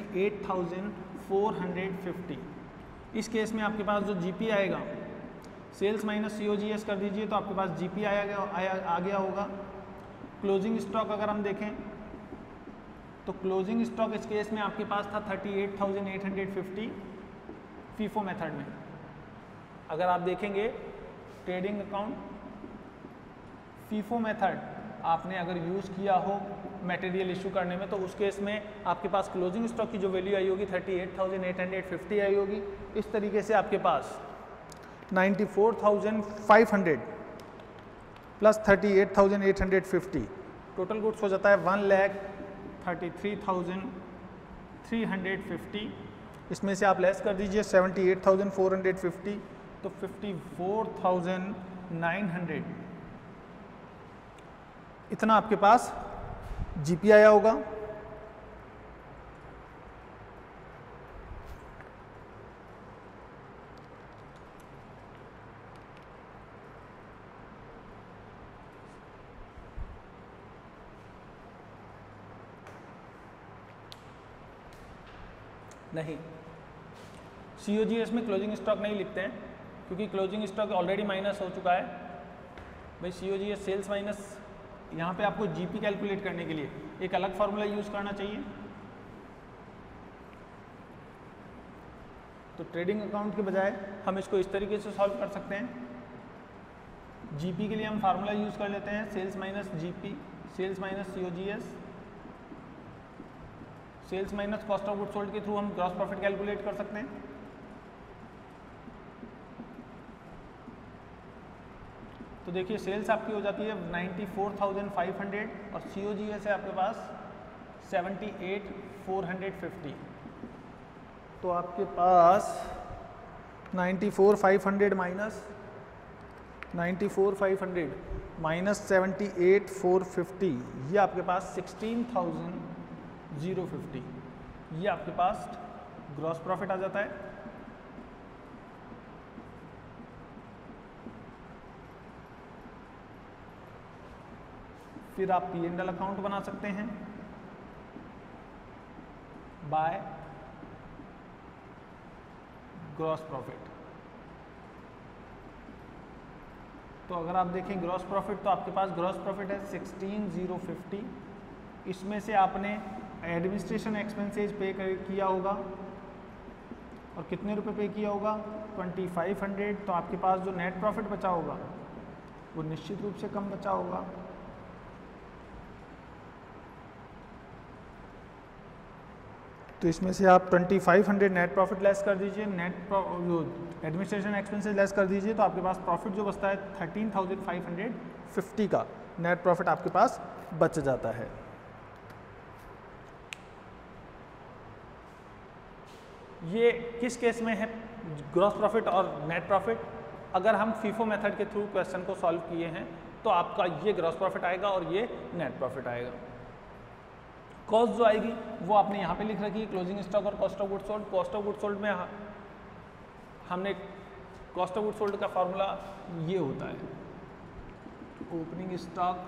78,450। इस केस में आपके पास जो जीपी आएगा, सेल्स माइनस सीओजीएस कर दीजिए तो आपके पास जीपी आ गया होगा। क्लोजिंग स्टॉक अगर हम देखें तो क्लोजिंग स्टॉक इस केस में आपके पास था 38,850 फीफो मेथड में। अगर आप देखेंगे ट्रेडिंग अकाउंट फीफो मेथड आपने अगर यूज़ किया हो मटेरियल इशू करने में, तो उस केस में आपके पास क्लोजिंग स्टॉक की जो वैल्यू आई होगी 38,850 आई होगी। इस तरीके से आपके पास 94,500 प्लस 38,850 टोटल गुड्स हो जाता है 1,33,350। इसमें से आप लेस कर दीजिए 78,450 तो 54,900 इतना आपके पास जीपी आया होगा। नहीं, सीओजीएस में क्लोजिंग स्टॉक नहीं लिखते हैं क्योंकि क्लोजिंग स्टॉक ऑलरेडी माइनस हो चुका है। भाई सीओजीएस सेल्स माइनस, यहाँ पे आपको जीपी कैलकुलेट करने के लिए एक अलग फार्मूला यूज़ करना चाहिए। तो ट्रेडिंग अकाउंट के बजाय हम इसको इस तरीके से सॉल्व कर सकते हैं। जीपी के लिए हम फार्मूला यूज़ कर लेते हैं, sales minus GP, sales minus COGS, sales minus cost of good sold के थ्रू हम ग्रॉस प्रॉफिट कैलकुलेट कर सकते हैं। तो देखिए सेल्स आपकी हो जाती है 94,500 और सीओजीएस है आपके पास 78,450। तो आपके पास 94,500 माइनस 78,450 ये आपके पास 16,050 ये आपके पास ग्रॉस प्रॉफिट आ जाता है। फिर आप P&L अकाउंट बना सकते हैं बाय ग्रॉस प्रॉफिट। तो अगर आप देखें ग्रॉस प्रॉफिट तो आपके पास ग्रॉस प्रॉफिट है 16,050। इसमें से आपने एडमिनिस्ट्रेशन एक्सपेंसेस पे किया होगा और कितने रुपए पे किया होगा 2,500। तो आपके पास जो नेट प्रॉफिट बचा होगा वो निश्चित रूप से कम बचा होगा। तो इसमें से आप 2,500 नेट प्रॉफिट लेस कर दीजिए, जो एडमिनिस्ट्रेशन एक्सपेंसेस लेस कर दीजिए, तो आपके पास प्रॉफिट जो बचता है 13,550 का नेट प्रॉफिट आपके पास बच जाता है। ये किस केस में है ग्रॉस प्रॉफिट और नेट प्रॉफिट? अगर हम फीफो मेथड के थ्रू क्वेश्चन को सॉल्व किए हैं तो आपका ये ग्रॉस प्रॉफिट आएगा और ये नेट प्रॉफिट आएगा। कॉस्ट जो आएगी वो आपने यहाँ पे लिख रखी है, क्लोजिंग स्टॉक और cost of good sold. Cost of good sold में हमने कॉस्ट ऑफ गुड्स सोल्ड का फॉर्मूला ये होता है, opening stock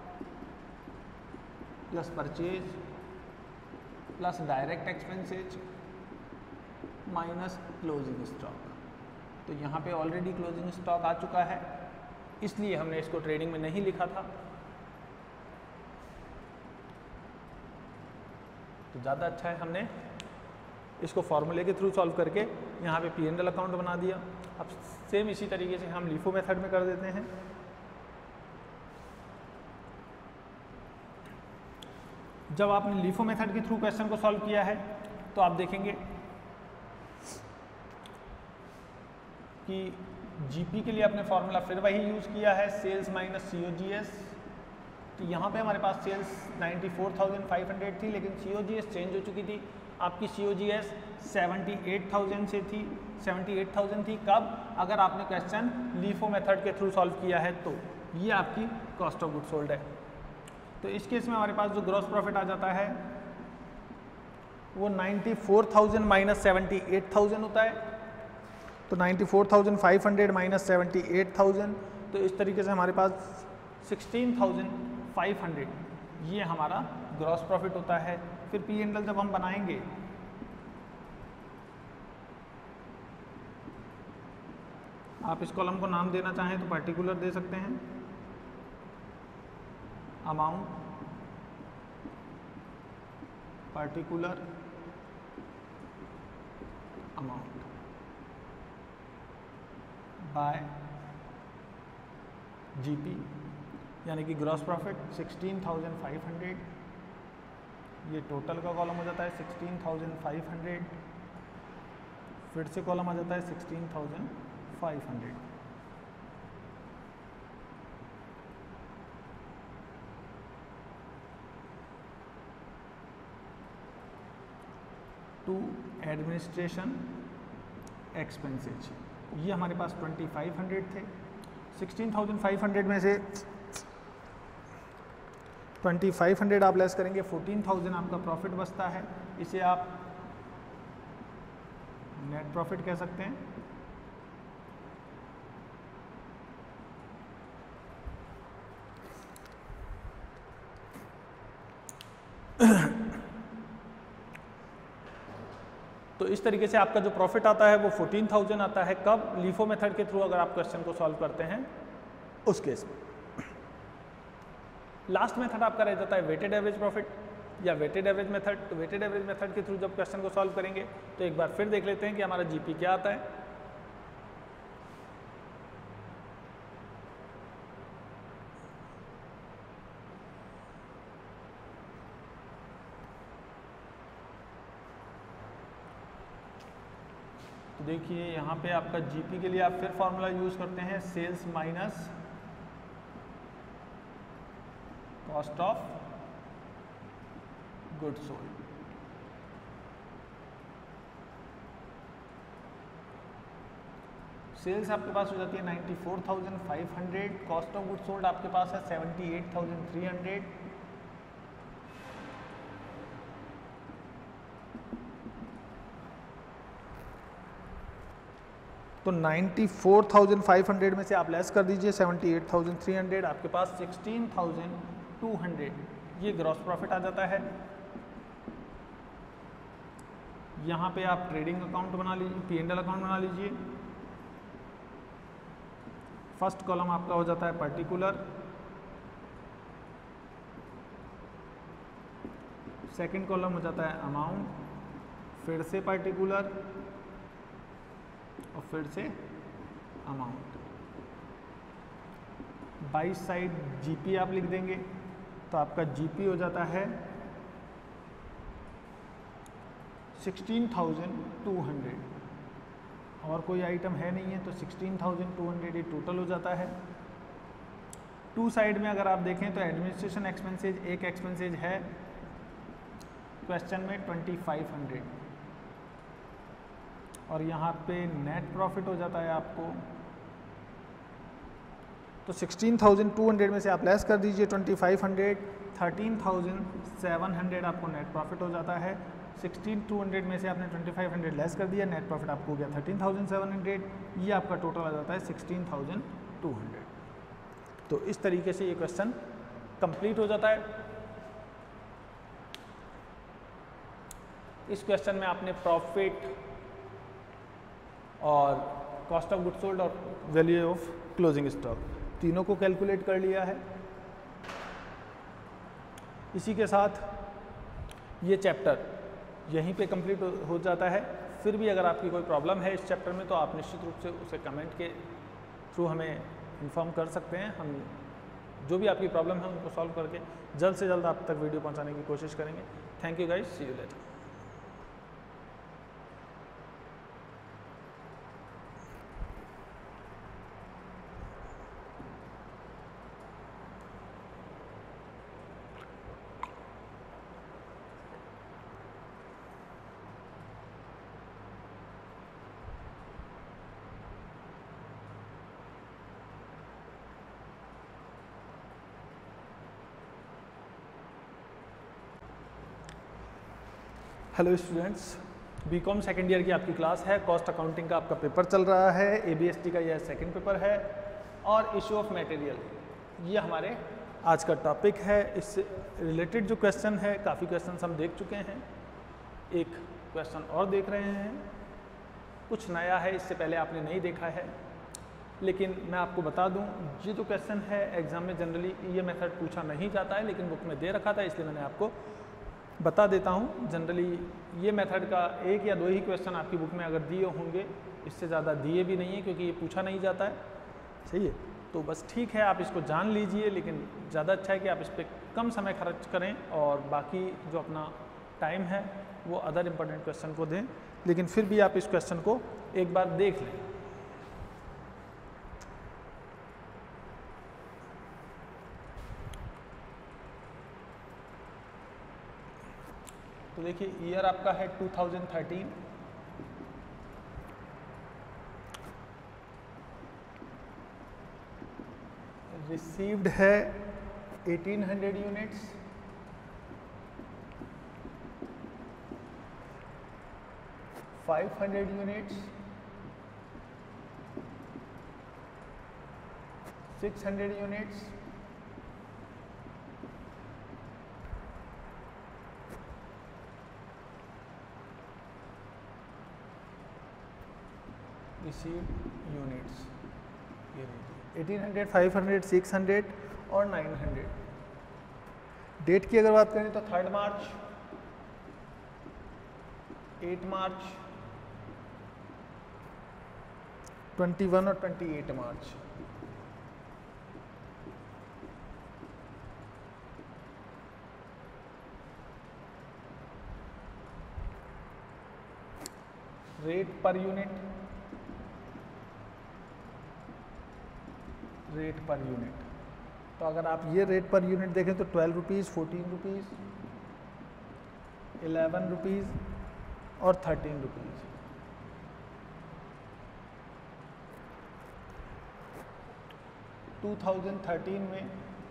plus purchase plus direct expenses minus closing stock. तो यहाँ पे ऑलरेडी क्लोजिंग स्टॉक आ चुका है, इसलिए हमने इसको ट्रेडिंग में नहीं लिखा था। तो ज़्यादा अच्छा है हमने इसको फॉर्मूले के थ्रू सॉल्व करके यहाँ पे P&L अकाउंट बना दिया। अब सेम इसी तरीके से हम LIFO मेथड में कर देते हैं। जब आपने LIFO मेथड के थ्रू क्वेश्चन को सॉल्व किया है तो आप देखेंगे कि जीपी के लिए आपने फॉर्मूला फिर वही यूज़ किया है, सेल्स माइनस COGS। तो यहाँ पे हमारे पास सेल्स 94,500 थी, लेकिन COGS चेंज हो चुकी थी। आपकी COGS 78,000 से थी, 78,000 थी। कब? अगर आपने क्वेश्चन LIFO मेथड के थ्रू सॉल्व किया है तो ये आपकी कॉस्ट ऑफ गुड्स सोल्ड है। तो इस केस में हमारे पास जो ग्रॉस प्रॉफिट आ जाता है वो 94,000 माइनस 78,000 होता है। तो 94,500 माइनस 78,000, तो इस तरीके से हमारे पास 16,500 ये हमारा ग्रॉस प्रॉफिट होता है। फिर P&L जब हम बनाएंगे आप इस कॉलम को नाम देना चाहें तो पर्टिकुलर दे सकते हैं, amount, particular amount by GP, यानी कि ग्रॉस प्रॉफिट 16,500, ये टोटल का कॉलम हो जाता है 16,500, फिर से कॉलम आ जाता है 16,500। टू एडमिनिस्ट्रेशन एक्सपेंसेज, ये हमारे पास 2,500 थे। 16,500 में से 2,500 आप लेस करेंगे, 14,000 आपका प्रॉफिट बचता है। इसे आप नेट प्रॉफिट कह सकते हैं। तो इस तरीके से आपका जो प्रॉफिट आता है वो 14,000 आता है। कब? LIFO मेथड के थ्रू अगर आप क्वेश्चन को सॉल्व करते हैं उस केस में। लास्ट मेथड आपका रह जाता है वेटेड एवरेज प्रॉफिट या वेटेड एवरेज मेथड। तो वेटेड एवरेज मेथड के थ्रू जब क्वेश्चन को सॉल्व करेंगे तो एक बार फिर देख लेते हैं कि हमारा जीपी क्या आता है। तो देखिए यहाँ पे आपका जीपी के लिए आप फिर फॉर्मूला यूज करते हैं, sales minus cost of goods sold. Sales आपके पास हो जाती है 94,500, कॉस्ट ऑफ गुड्स सोल्ड आपके पास है 78,300। तो 94,500 में से आप लेस कर दीजिए 78,300, आपके पास 16,200 ये ग्रॉस प्रॉफिट आ जाता है। यहाँ पे आप ट्रेडिंग अकाउंट बना लीजिए, P&L अकाउंट बना लीजिए। फर्स्ट कॉलम आपका हो जाता है पर्टिकुलर, सेकंड कॉलम हो जाता है अमाउंट, फिर से पर्टिकुलर और फिर से अमाउंट। बाई साइड जीपी आप लिख देंगे तो आपका जीपी हो जाता है 16,200। और कोई आइटम है नहीं है तो 16,200 ये टोटल हो जाता है। टू साइड में अगर आप देखें तो एडमिनिस्ट्रेशन एक्सपेंसेज एक एक्सपेंसेज है क्वेश्चन में 2,500 और यहाँ पे नेट प्रॉफिट हो जाता है आपको। तो 16,200 में से आप लेस कर दीजिए 2,500, 13,700 आपको नेट प्रॉफिट हो जाता है। 16,200 में से आपने 2,500 लेस कर दिया, नेट प्रॉफिट आपको हो गया 13,700, ये आपका टोटल आ जाता है 16,200। तो इस तरीके से ये क्वेश्चन कंप्लीट हो जाता है। इस क्वेश्चन में आपने प्रॉफिट और कॉस्ट ऑफ गुड्स सोल्ड और वैल्यू ऑफ क्लोजिंग स्टॉक तीनों को कैलकुलेट कर लिया है। इसी के साथ ये चैप्टर यहीं पे कंप्लीट हो जाता है। फिर भी अगर आपकी कोई प्रॉब्लम है इस चैप्टर में तो आप निश्चित रूप से उसे कमेंट के थ्रू हमें इन्फॉर्म कर सकते हैं। हम जो भी आपकी प्रॉब्लम है उनको सॉल्व करके जल्द से जल्द आप तक वीडियो पहुंचाने की कोशिश करेंगे। Thank you guys, see you later. Hello students, BCom second year की आपकी क्लास है। कॉस्ट अकाउंटिंग का आपका पेपर चल रहा है, एबीएसटी का यह सेकंड पेपर है और इशू ऑफ मटेरियल ये हमारे आज का टॉपिक है। इससे रिलेटेड जो क्वेश्चन है, काफ़ी क्वेश्चन हम देख चुके हैं, एक क्वेश्चन और देख रहे हैं, कुछ नया है इससे पहले आपने नहीं देखा है। लेकिन मैं आपको बता दूं, ये जो क्वेश्चन है एग्जाम में जनरली ये मेथड पूछा नहीं जाता है, लेकिन बुक में दे रखा था इसलिए मैंने आपको बता देता हूँ। जनरली ये मेथड का एक या दो ही क्वेश्चन आपकी बुक में अगर दिए होंगे, इससे ज़्यादा दिए भी नहीं है क्योंकि ये पूछा नहीं जाता है। सही है, तो बस ठीक है, आप इसको जान लीजिए, लेकिन ज़्यादा अच्छा है कि आप इस पर कम समय खर्च करें और बाकी जो अपना टाइम है वो अदर इम्पोर्टेंट क्वेश्चन को दें। लेकिन फिर भी आप इस क्वेश्चन को एक बार देख लें। तो देखिए, ईयर आपका है 2013, रिसीव्ड है 1800 units, $500 units, 600 units, received units, ये लीजिए 1800, 500, 600 और 900। डेट की अगर बात करें तो 3 मार्च, 8 मार्च, 21 और 28 March. Rate per unit, rate per unit, तो अगर आप ये रेट पर यूनिट देखें तो 12 रुपीज़, 14 रुपीज़, 11 रुपीज़ और 13 रुपीज़। टू 2013 में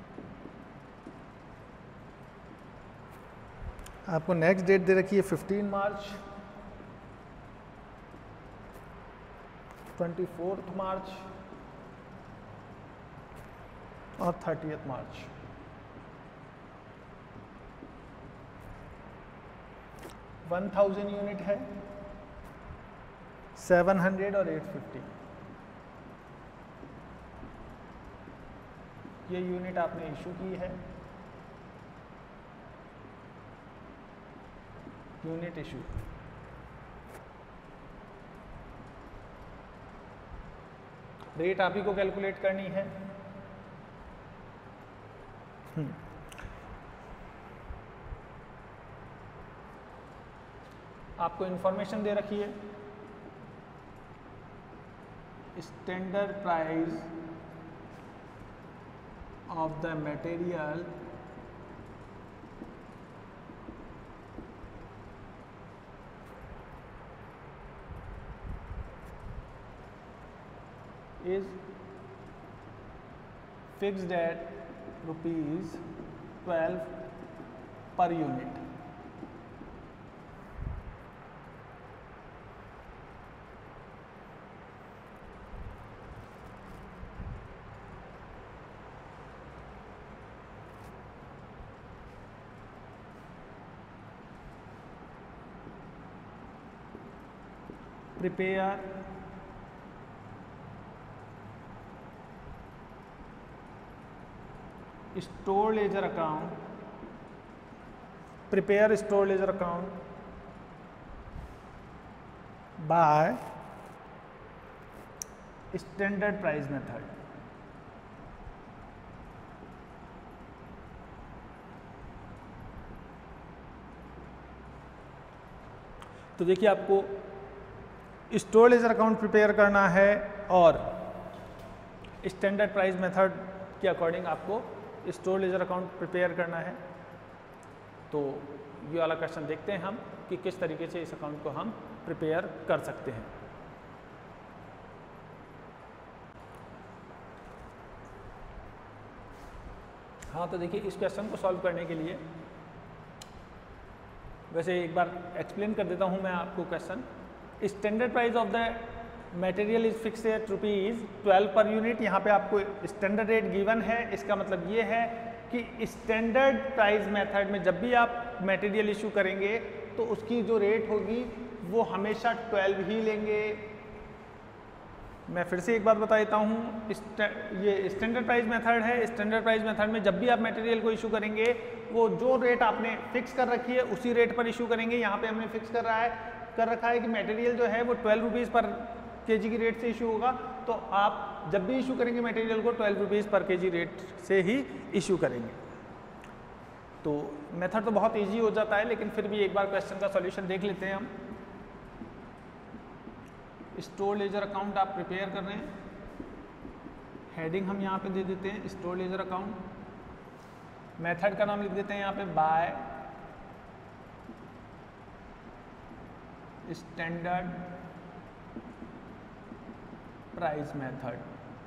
आपको नेक्स्ट डेट दे रखी है 15 मार्च, 24 मार्च और 30 मार्च। 1000 यूनिट है, 700 और 850। ये यूनिट आपने इशू की है, यूनिट इशू। रेट आप ही को कैलकुलेट करनी है। आपको इंफॉर्मेशन दे रखी है, standard price of the material is fixed at ₹12 per unit। Prepare store ledger account, prepare store ledger account by standard price method. तो देखिए आपको स्टोर लेजर अकाउंट प्रिपेयर करना है और स्टैंडर्ड प्राइस मेथड के अकॉर्डिंग आपको स्टोर लेजर अकाउंट प्रिपेयर करना है। तो ये वाला क्वेश्चन देखते हैं हम कि किस तरीके से इस अकाउंट को हम प्रिपेयर कर सकते हैं। हाँ, तो देखिए इस क्वेश्चन को सॉल्व करने के लिए वैसे एक बार एक्सप्लेन कर देता हूँ मैं आपको question. Standard price of the material is fixed at ₹12 per unit. यहाँ पे आपको स्टैंडर्ड रेट गिवन है। इसका मतलब ये है कि स्टैंडर्ड प्राइस मेथड में जब भी आप मटेरियल इशू करेंगे तो उसकी जो रेट होगी वो हमेशा 12 ही लेंगे। मैं फिर से एक बात बता देता हूँ, ये स्टैंडर्ड प्राइस मेथड है। स्टैंडर्ड प्राइस मेथड में जब भी आप मटेरियल को इशू करेंगे वो जो रेट आपने फिक्स कर रखी है उसी रेट पर इशू करेंगे। यहाँ पे हमने फिक्स कर रखा है कि मटेरियल जो है वो 12 रुपीज़ पर केजी की रेट से इशू होगा। तो आप जब भी इशू करेंगे मटेरियल को 12 रुपीज़ पर केजी रेट से ही इशू करेंगे। तो मेथड तो बहुत ईजी हो जाता है, लेकिन फिर भी एक बार क्वेश्चन का सॉल्यूशन देख लेते हैं हम। स्टोर लेजर अकाउंट आप प्रिपेयर कर रहे हैं, हेडिंग हम यहाँ पे दे देते हैं स्टोर लेजर अकाउंट। मेथड का नाम लिख देते हैं यहाँ पे बाय स्टैंडर्ड प्राइस मेथड।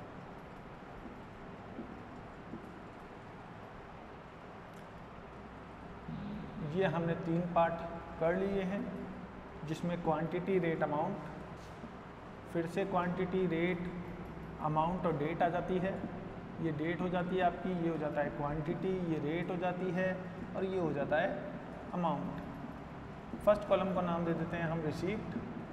ये हमने 3 पार्ट कर लिए हैं, जिसमें क्वांटिटी, रेट, अमाउंट, फिर से क्वांटिटी, रेट, अमाउंट और डेट आ जाती है। ये डेट हो जाती है आपकी, ये हो जाता है क्वांटिटी, ये रेट हो जाती है और ये हो जाता है अमाउंट। फर्स्ट कॉलम को नाम दे देते हैं हम रिसीप्ट।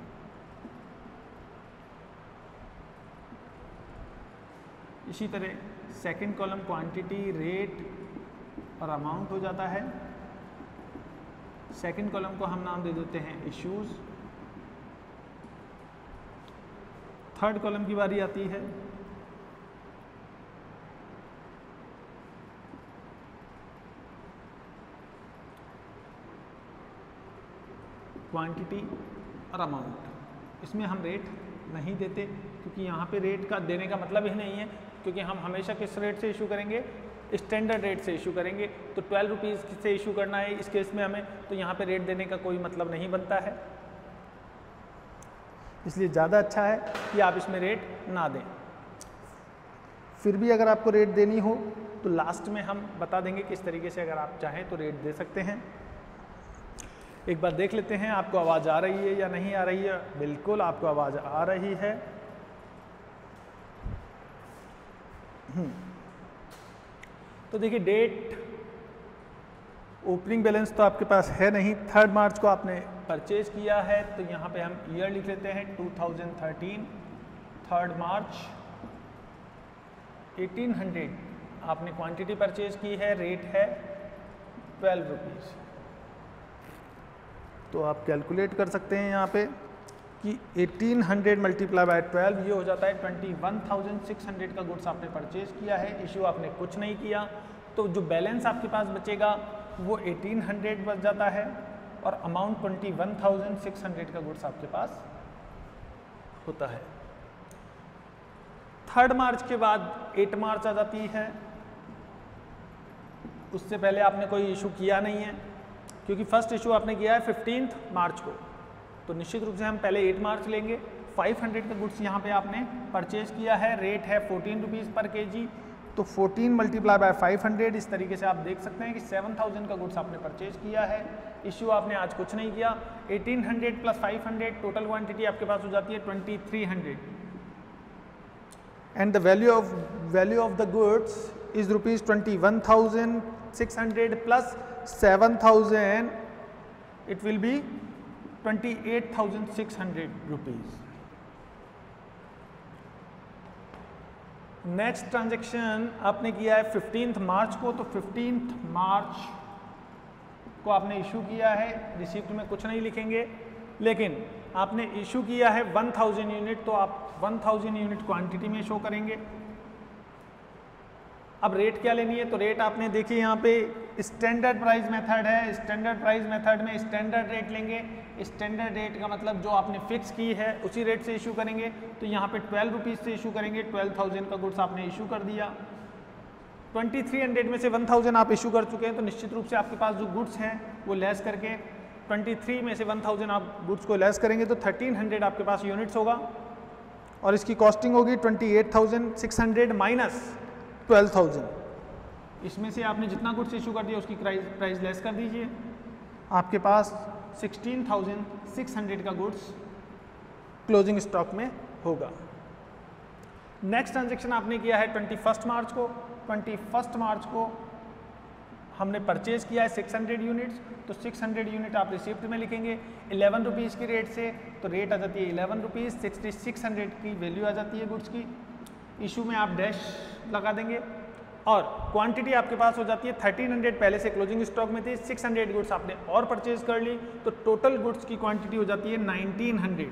इसी तरह सेकंड कॉलम क्वांटिटी, रेट और अमाउंट हो जाता है। सेकंड कॉलम को हम नाम दे देते हैं इश्यूज। थर्ड कॉलम की बारी आती है क्वांटिटी और अमाउंट। इसमें हम रेट नहीं देते क्योंकि यहाँ पे रेट का देने का मतलब ही नहीं है, क्योंकि हम हमेशा किस रेट से इशू करेंगे, स्टैंडर्ड रेट से इशू करेंगे। तो 12 रुपीज़ से इशू करना है इस केस में हमें, तो यहाँ पे रेट देने का कोई मतलब नहीं बनता है। इसलिए ज़्यादा अच्छा है कि आप इसमें रेट ना दें। फिर भी अगर आपको रेट देनी हो तो लास्ट में हम बता देंगे किस तरीके से अगर आप चाहें तो रेट दे सकते हैं। एक बार देख लेते हैं आपको आवाज़ आ रही है या नहीं आ रही है। बिल्कुल आपको आवाज़ आ रही है। तो देखिए डेट, ओपनिंग बैलेंस तो आपके पास है नहीं। 3 मार्च को आपने परचेज किया है, तो यहाँ पे हम ईयर लिख लेते हैं 2013। 3 मार्च 1800 आपने क्वांटिटी परचेज की है, रेट है 12 रुपीज़। तो आप कैलकुलेट कर सकते हैं यहाँ पे कि 1800 मल्टीप्लाई बाय 12 ये हो जाता है 21,600 का गुड्स आपने परचेज किया है। इशू आपने कुछ नहीं किया, तो जो बैलेंस आपके पास बचेगा वो 1800 बच जाता है और अमाउंट 21,600 का गुड्स आपके पास होता है। 3 मार्च के बाद 8 मार्च आ जाती है। उससे पहले आपने कोई इशू किया नहीं है, क्योंकि फर्स्ट इशू आपने किया है 15 मार्च को, तो निश्चित रूप से हम पहले 8 मार्च लेंगे। 500 का गुड्स यहाँ पे आपने परचेज किया है, रेट है 14 रुपीज़ पर केजी। तो 14 मल्टीप्लाई बाय 500, इस तरीके से आप देख सकते हैं कि 7000 का गुड्स आपने परचेज किया है। इशू आपने आज कुछ नहीं किया। 1800 प्लस 500 टोटल क्वांटिटी आपके पास हो जाती है 2300। And the value of the goods is ₹21,600 plus 7000, it will be 28,600 rupees. Next transaction आपने किया है 15 मार्च को, तो 15 मार्च को आपने इशू किया है, रिसिप्ट में कुछ नहीं लिखेंगे, लेकिन आपने इशू किया है 1000 यूनिट, तो आप 1000 यूनिट क्वांटिटी में शो करेंगे। अब रेट क्या लेनी है, तो रेट आपने देखिए यहाँ पे स्टैंडर्ड प्राइस मेथड है, स्टैंडर्ड प्राइस मेथड में स्टैंडर्ड रेट लेंगे। स्टैंडर्ड रेट का मतलब जो आपने फिक्स की है उसी रेट से इशू करेंगे, तो यहाँ पे 12 रुपीज़ से इशू करेंगे। 12,000 का गुड्स आपने इशू कर दिया, 2300 में से 1000 आप इशू कर चुके हैं, तो निश्चित रूप से आपके पास जो गुड्स हैं वो लेस करके 23 में से 1000 आप गुड्स को लेस करेंगे, तो 1300 आपके पास यूनिट्स होगा और इसकी कॉस्टिंग होगी 28,600 माइनस 12,000। इसमें से आपने जितना गुड्स इशू कर दिया उसकी प्राइस लेस कर दीजिए, आपके पास 16,600 का गुड्स क्लोजिंग स्टॉक में होगा। नेक्स्ट ट्रांजैक्शन आपने किया है 21 मार्च को। 21 मार्च को हमने परचेज किया है 600 यूनिट्स, तो 600 यूनिट आप रिसिप्ट में लिखेंगे 11 रुपीज़ की रेट से, तो रेट आ जाती है 11 रुपीज़, 6600 की वैल्यू आ जाती है गुड्स की। इशू में आप डैश लगा देंगे और क्वांटिटी आपके पास हो जाती है 1300 पहले से क्लोजिंग स्टॉक में थी, 600 गुड्स आपने और परचेज कर ली, तो टोटल गुड्स की क्वांटिटी हो जाती है 1900।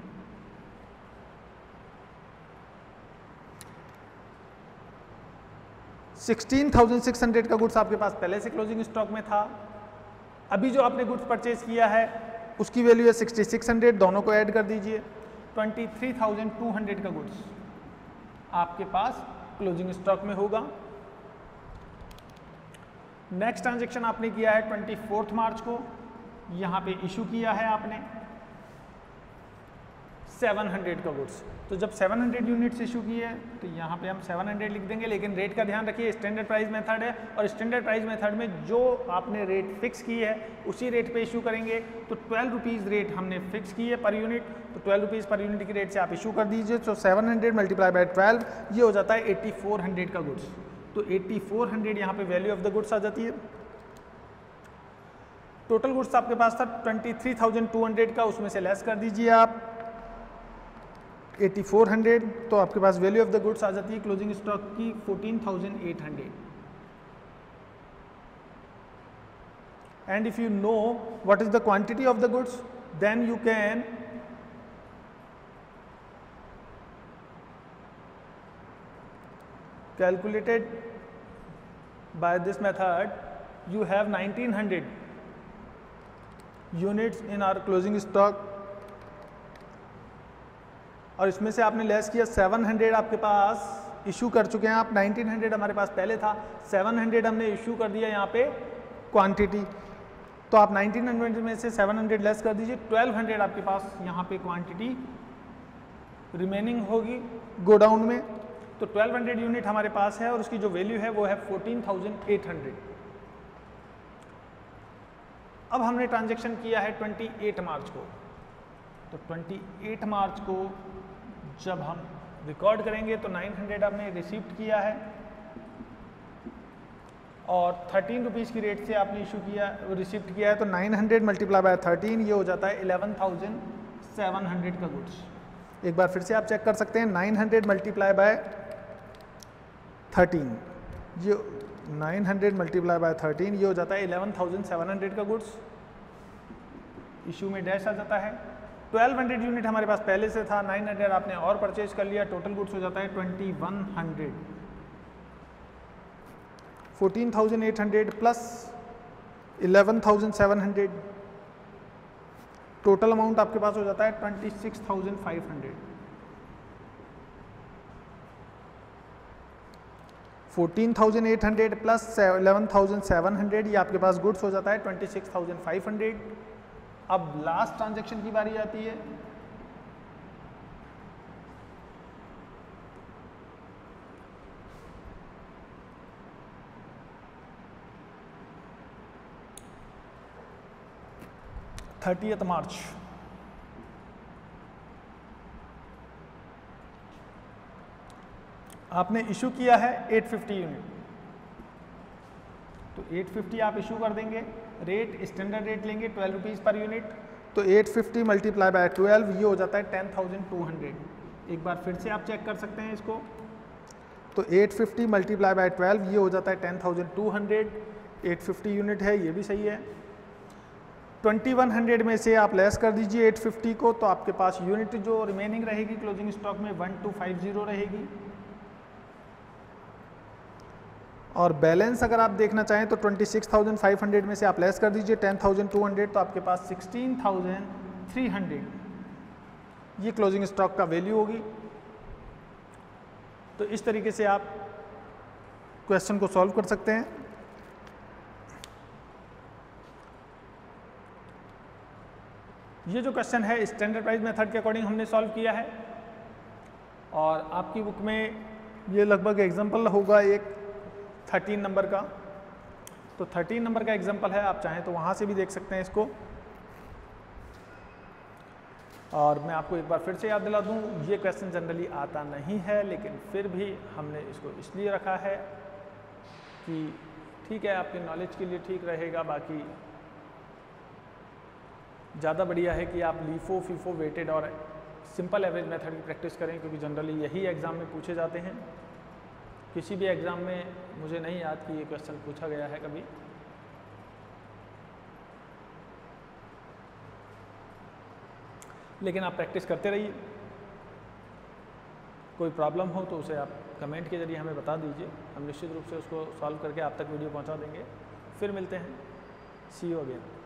16,600 का गुड्स आपके पास पहले से क्लोजिंग स्टॉक में था, अभी जो आपने गुड्स परचेज किया है उसकी वैल्यू है 6600, दोनों को ऐड कर दीजिए, 23,200 का गुड्स आपके पास क्लोजिंग स्टॉक में होगा। नेक्स्ट ट्रांजैक्शन आपने किया है 24 मार्च को, यहाँ पे इशू किया है आपने 700 का गुड्स, तो जब 700 यूनिट्स इशू की है तो यहाँ पे हम 700 लिख देंगे, लेकिन रेट का ध्यान रखिए स्टैंडर्ड प्राइस मेथड है और स्टैंडर्ड प्राइस मेथड में जो आपने रेट फिक्स की है उसी रेट पे इशू करेंगे। तो 12 रुपीज़ रेट हमने फिक्स की है पर यूनिट, तो 12 रुपीज़ पर यूनिट की रेट से आप इशू कर दीजिए, तो 700 मल्टीप्लाई बाय 12 ये हो जाता है 8400 का गुड्स, तो 8400 यहाँ पे वैल्यू ऑफ द गुड्स आ जाती है। टोटल गुड्स आपके पास था 23,200 का, उसमें से लेस कर दीजिए आप 8400, तो आपके पास वैल्यू ऑफ द गुड्स आ जाती है क्लोजिंग स्टॉक की 14,800। And if you know what is the quantity of the goods then you can calculated by this method. You have 1900 units in our closing stock और इसमें से आपने less किया 700 आपके पास इशू कर चुके हैं आप, 1900 हमारे पास पहले था, 700 हमने इशू कर दिया यहाँ पे क्वांटिटी, तो आप 1900 में से 700 लेस कर दीजिए, 1200 आपके पास यहाँ पे क्वांटिटी रिमेनिंग होगी गोडाउन में, तो 1200 यूनिट हमारे पास है और उसकी जो वैल्यू है वो है 14,800। अब हमने ट्रांजैक्शन किया है 28 मार्च को, तो 28 मार्च को जब हम रिकॉर्ड करेंगे तो 900 आपने रिसीव्ड किया है और 13 रुपीज़ की रेट से आपने इशू किया रिसीव्ड किया है, तो 900 मल्टीप्लाई बाय 13 ये हो जाता है 11,700 का गुड्स। एक बार फिर से आप चेक कर सकते हैं, 900 मल्टीप्लाई बाय 13 ये 900 मल्टीप्लाई बाय 13 ये हो जाता है 11,700 का गुड्स, इशू में डैश आ जाता है। 1200 यूनिट हमारे पास पहले से था, 900 आपने और परचेज कर लिया, टोटल गुड्स हो जाता है 2100। 14,800 प्लस 11,700, टोटल अमाउंट आपके पास हो जाता है 26,500। 14,800 प्लस 11,700 ये आपके पास गुड्स हो जाता है 26,500। अब लास्ट ट्रांजैक्शन की बारी आती है, थर्टियथ मार्च। आपने इशू किया है 850 यूनिट, तो 850 आप इशू कर देंगे, रेट स्टैंडर्ड रेट लेंगे 12 रुपीज़ पर यूनिट, तो 850 मल्टीप्लाई बाय 12 ये हो जाता है 10,200। एक बार फिर से आप चेक कर सकते हैं इसको। तो 850 मल्टीप्लाई बाय 12 ये हो जाता है 10,200। 850 यूनिट है, ये भी सही है। 2100 में से आप लेस कर दीजिए 850 को, तो आपके पास यूनिट जो रिमेनिंग रहेगी क्लोजिंग स्टॉक में 1250 रहेगी। और बैलेंस अगर आप देखना चाहें तो 26,500 में से आप लेस कर दीजिए 10,200, तो आपके पास 16,300 ये क्लोजिंग स्टॉक का वैल्यू होगी। तो इस तरीके से आप क्वेश्चन को सॉल्व कर सकते हैं। ये जो क्वेश्चन है स्टैंडर्ड प्राइस मेथड के अकॉर्डिंग हमने सॉल्व किया है, और आपकी बुक में ये लगभग एग्जाम्पल होगा एक 13 नंबर का। तो 13 नंबर का एग्जाम्पल है, आप चाहें तो वहाँ से भी देख सकते हैं इसको। और मैं आपको एक बार फिर से याद दिला दूँ, ये क्वेश्चन जनरली आता नहीं है, लेकिन फिर भी हमने इसको इसलिए रखा है कि ठीक है, आपके नॉलेज के लिए ठीक रहेगा। बाकी ज़्यादा बढ़िया है कि आप लीफो, फीफो, वेटेड और सिंपल एवरेज मेथड की प्रैक्टिस करें, क्योंकि जनरली यही एग्ज़ाम में पूछे जाते हैं। किसी भी एग्ज़ाम में मुझे नहीं याद कि ये क्वेश्चन पूछा गया है कभी। लेकिन आप प्रैक्टिस करते रहिए। कोई प्रॉब्लम हो तो उसे आप कमेंट के जरिए हमें बता दीजिए, हम निश्चित रूप से उसको सॉल्व करके आप तक वीडियो पहुंचा देंगे। फिर मिलते हैं, सी यू अगेन।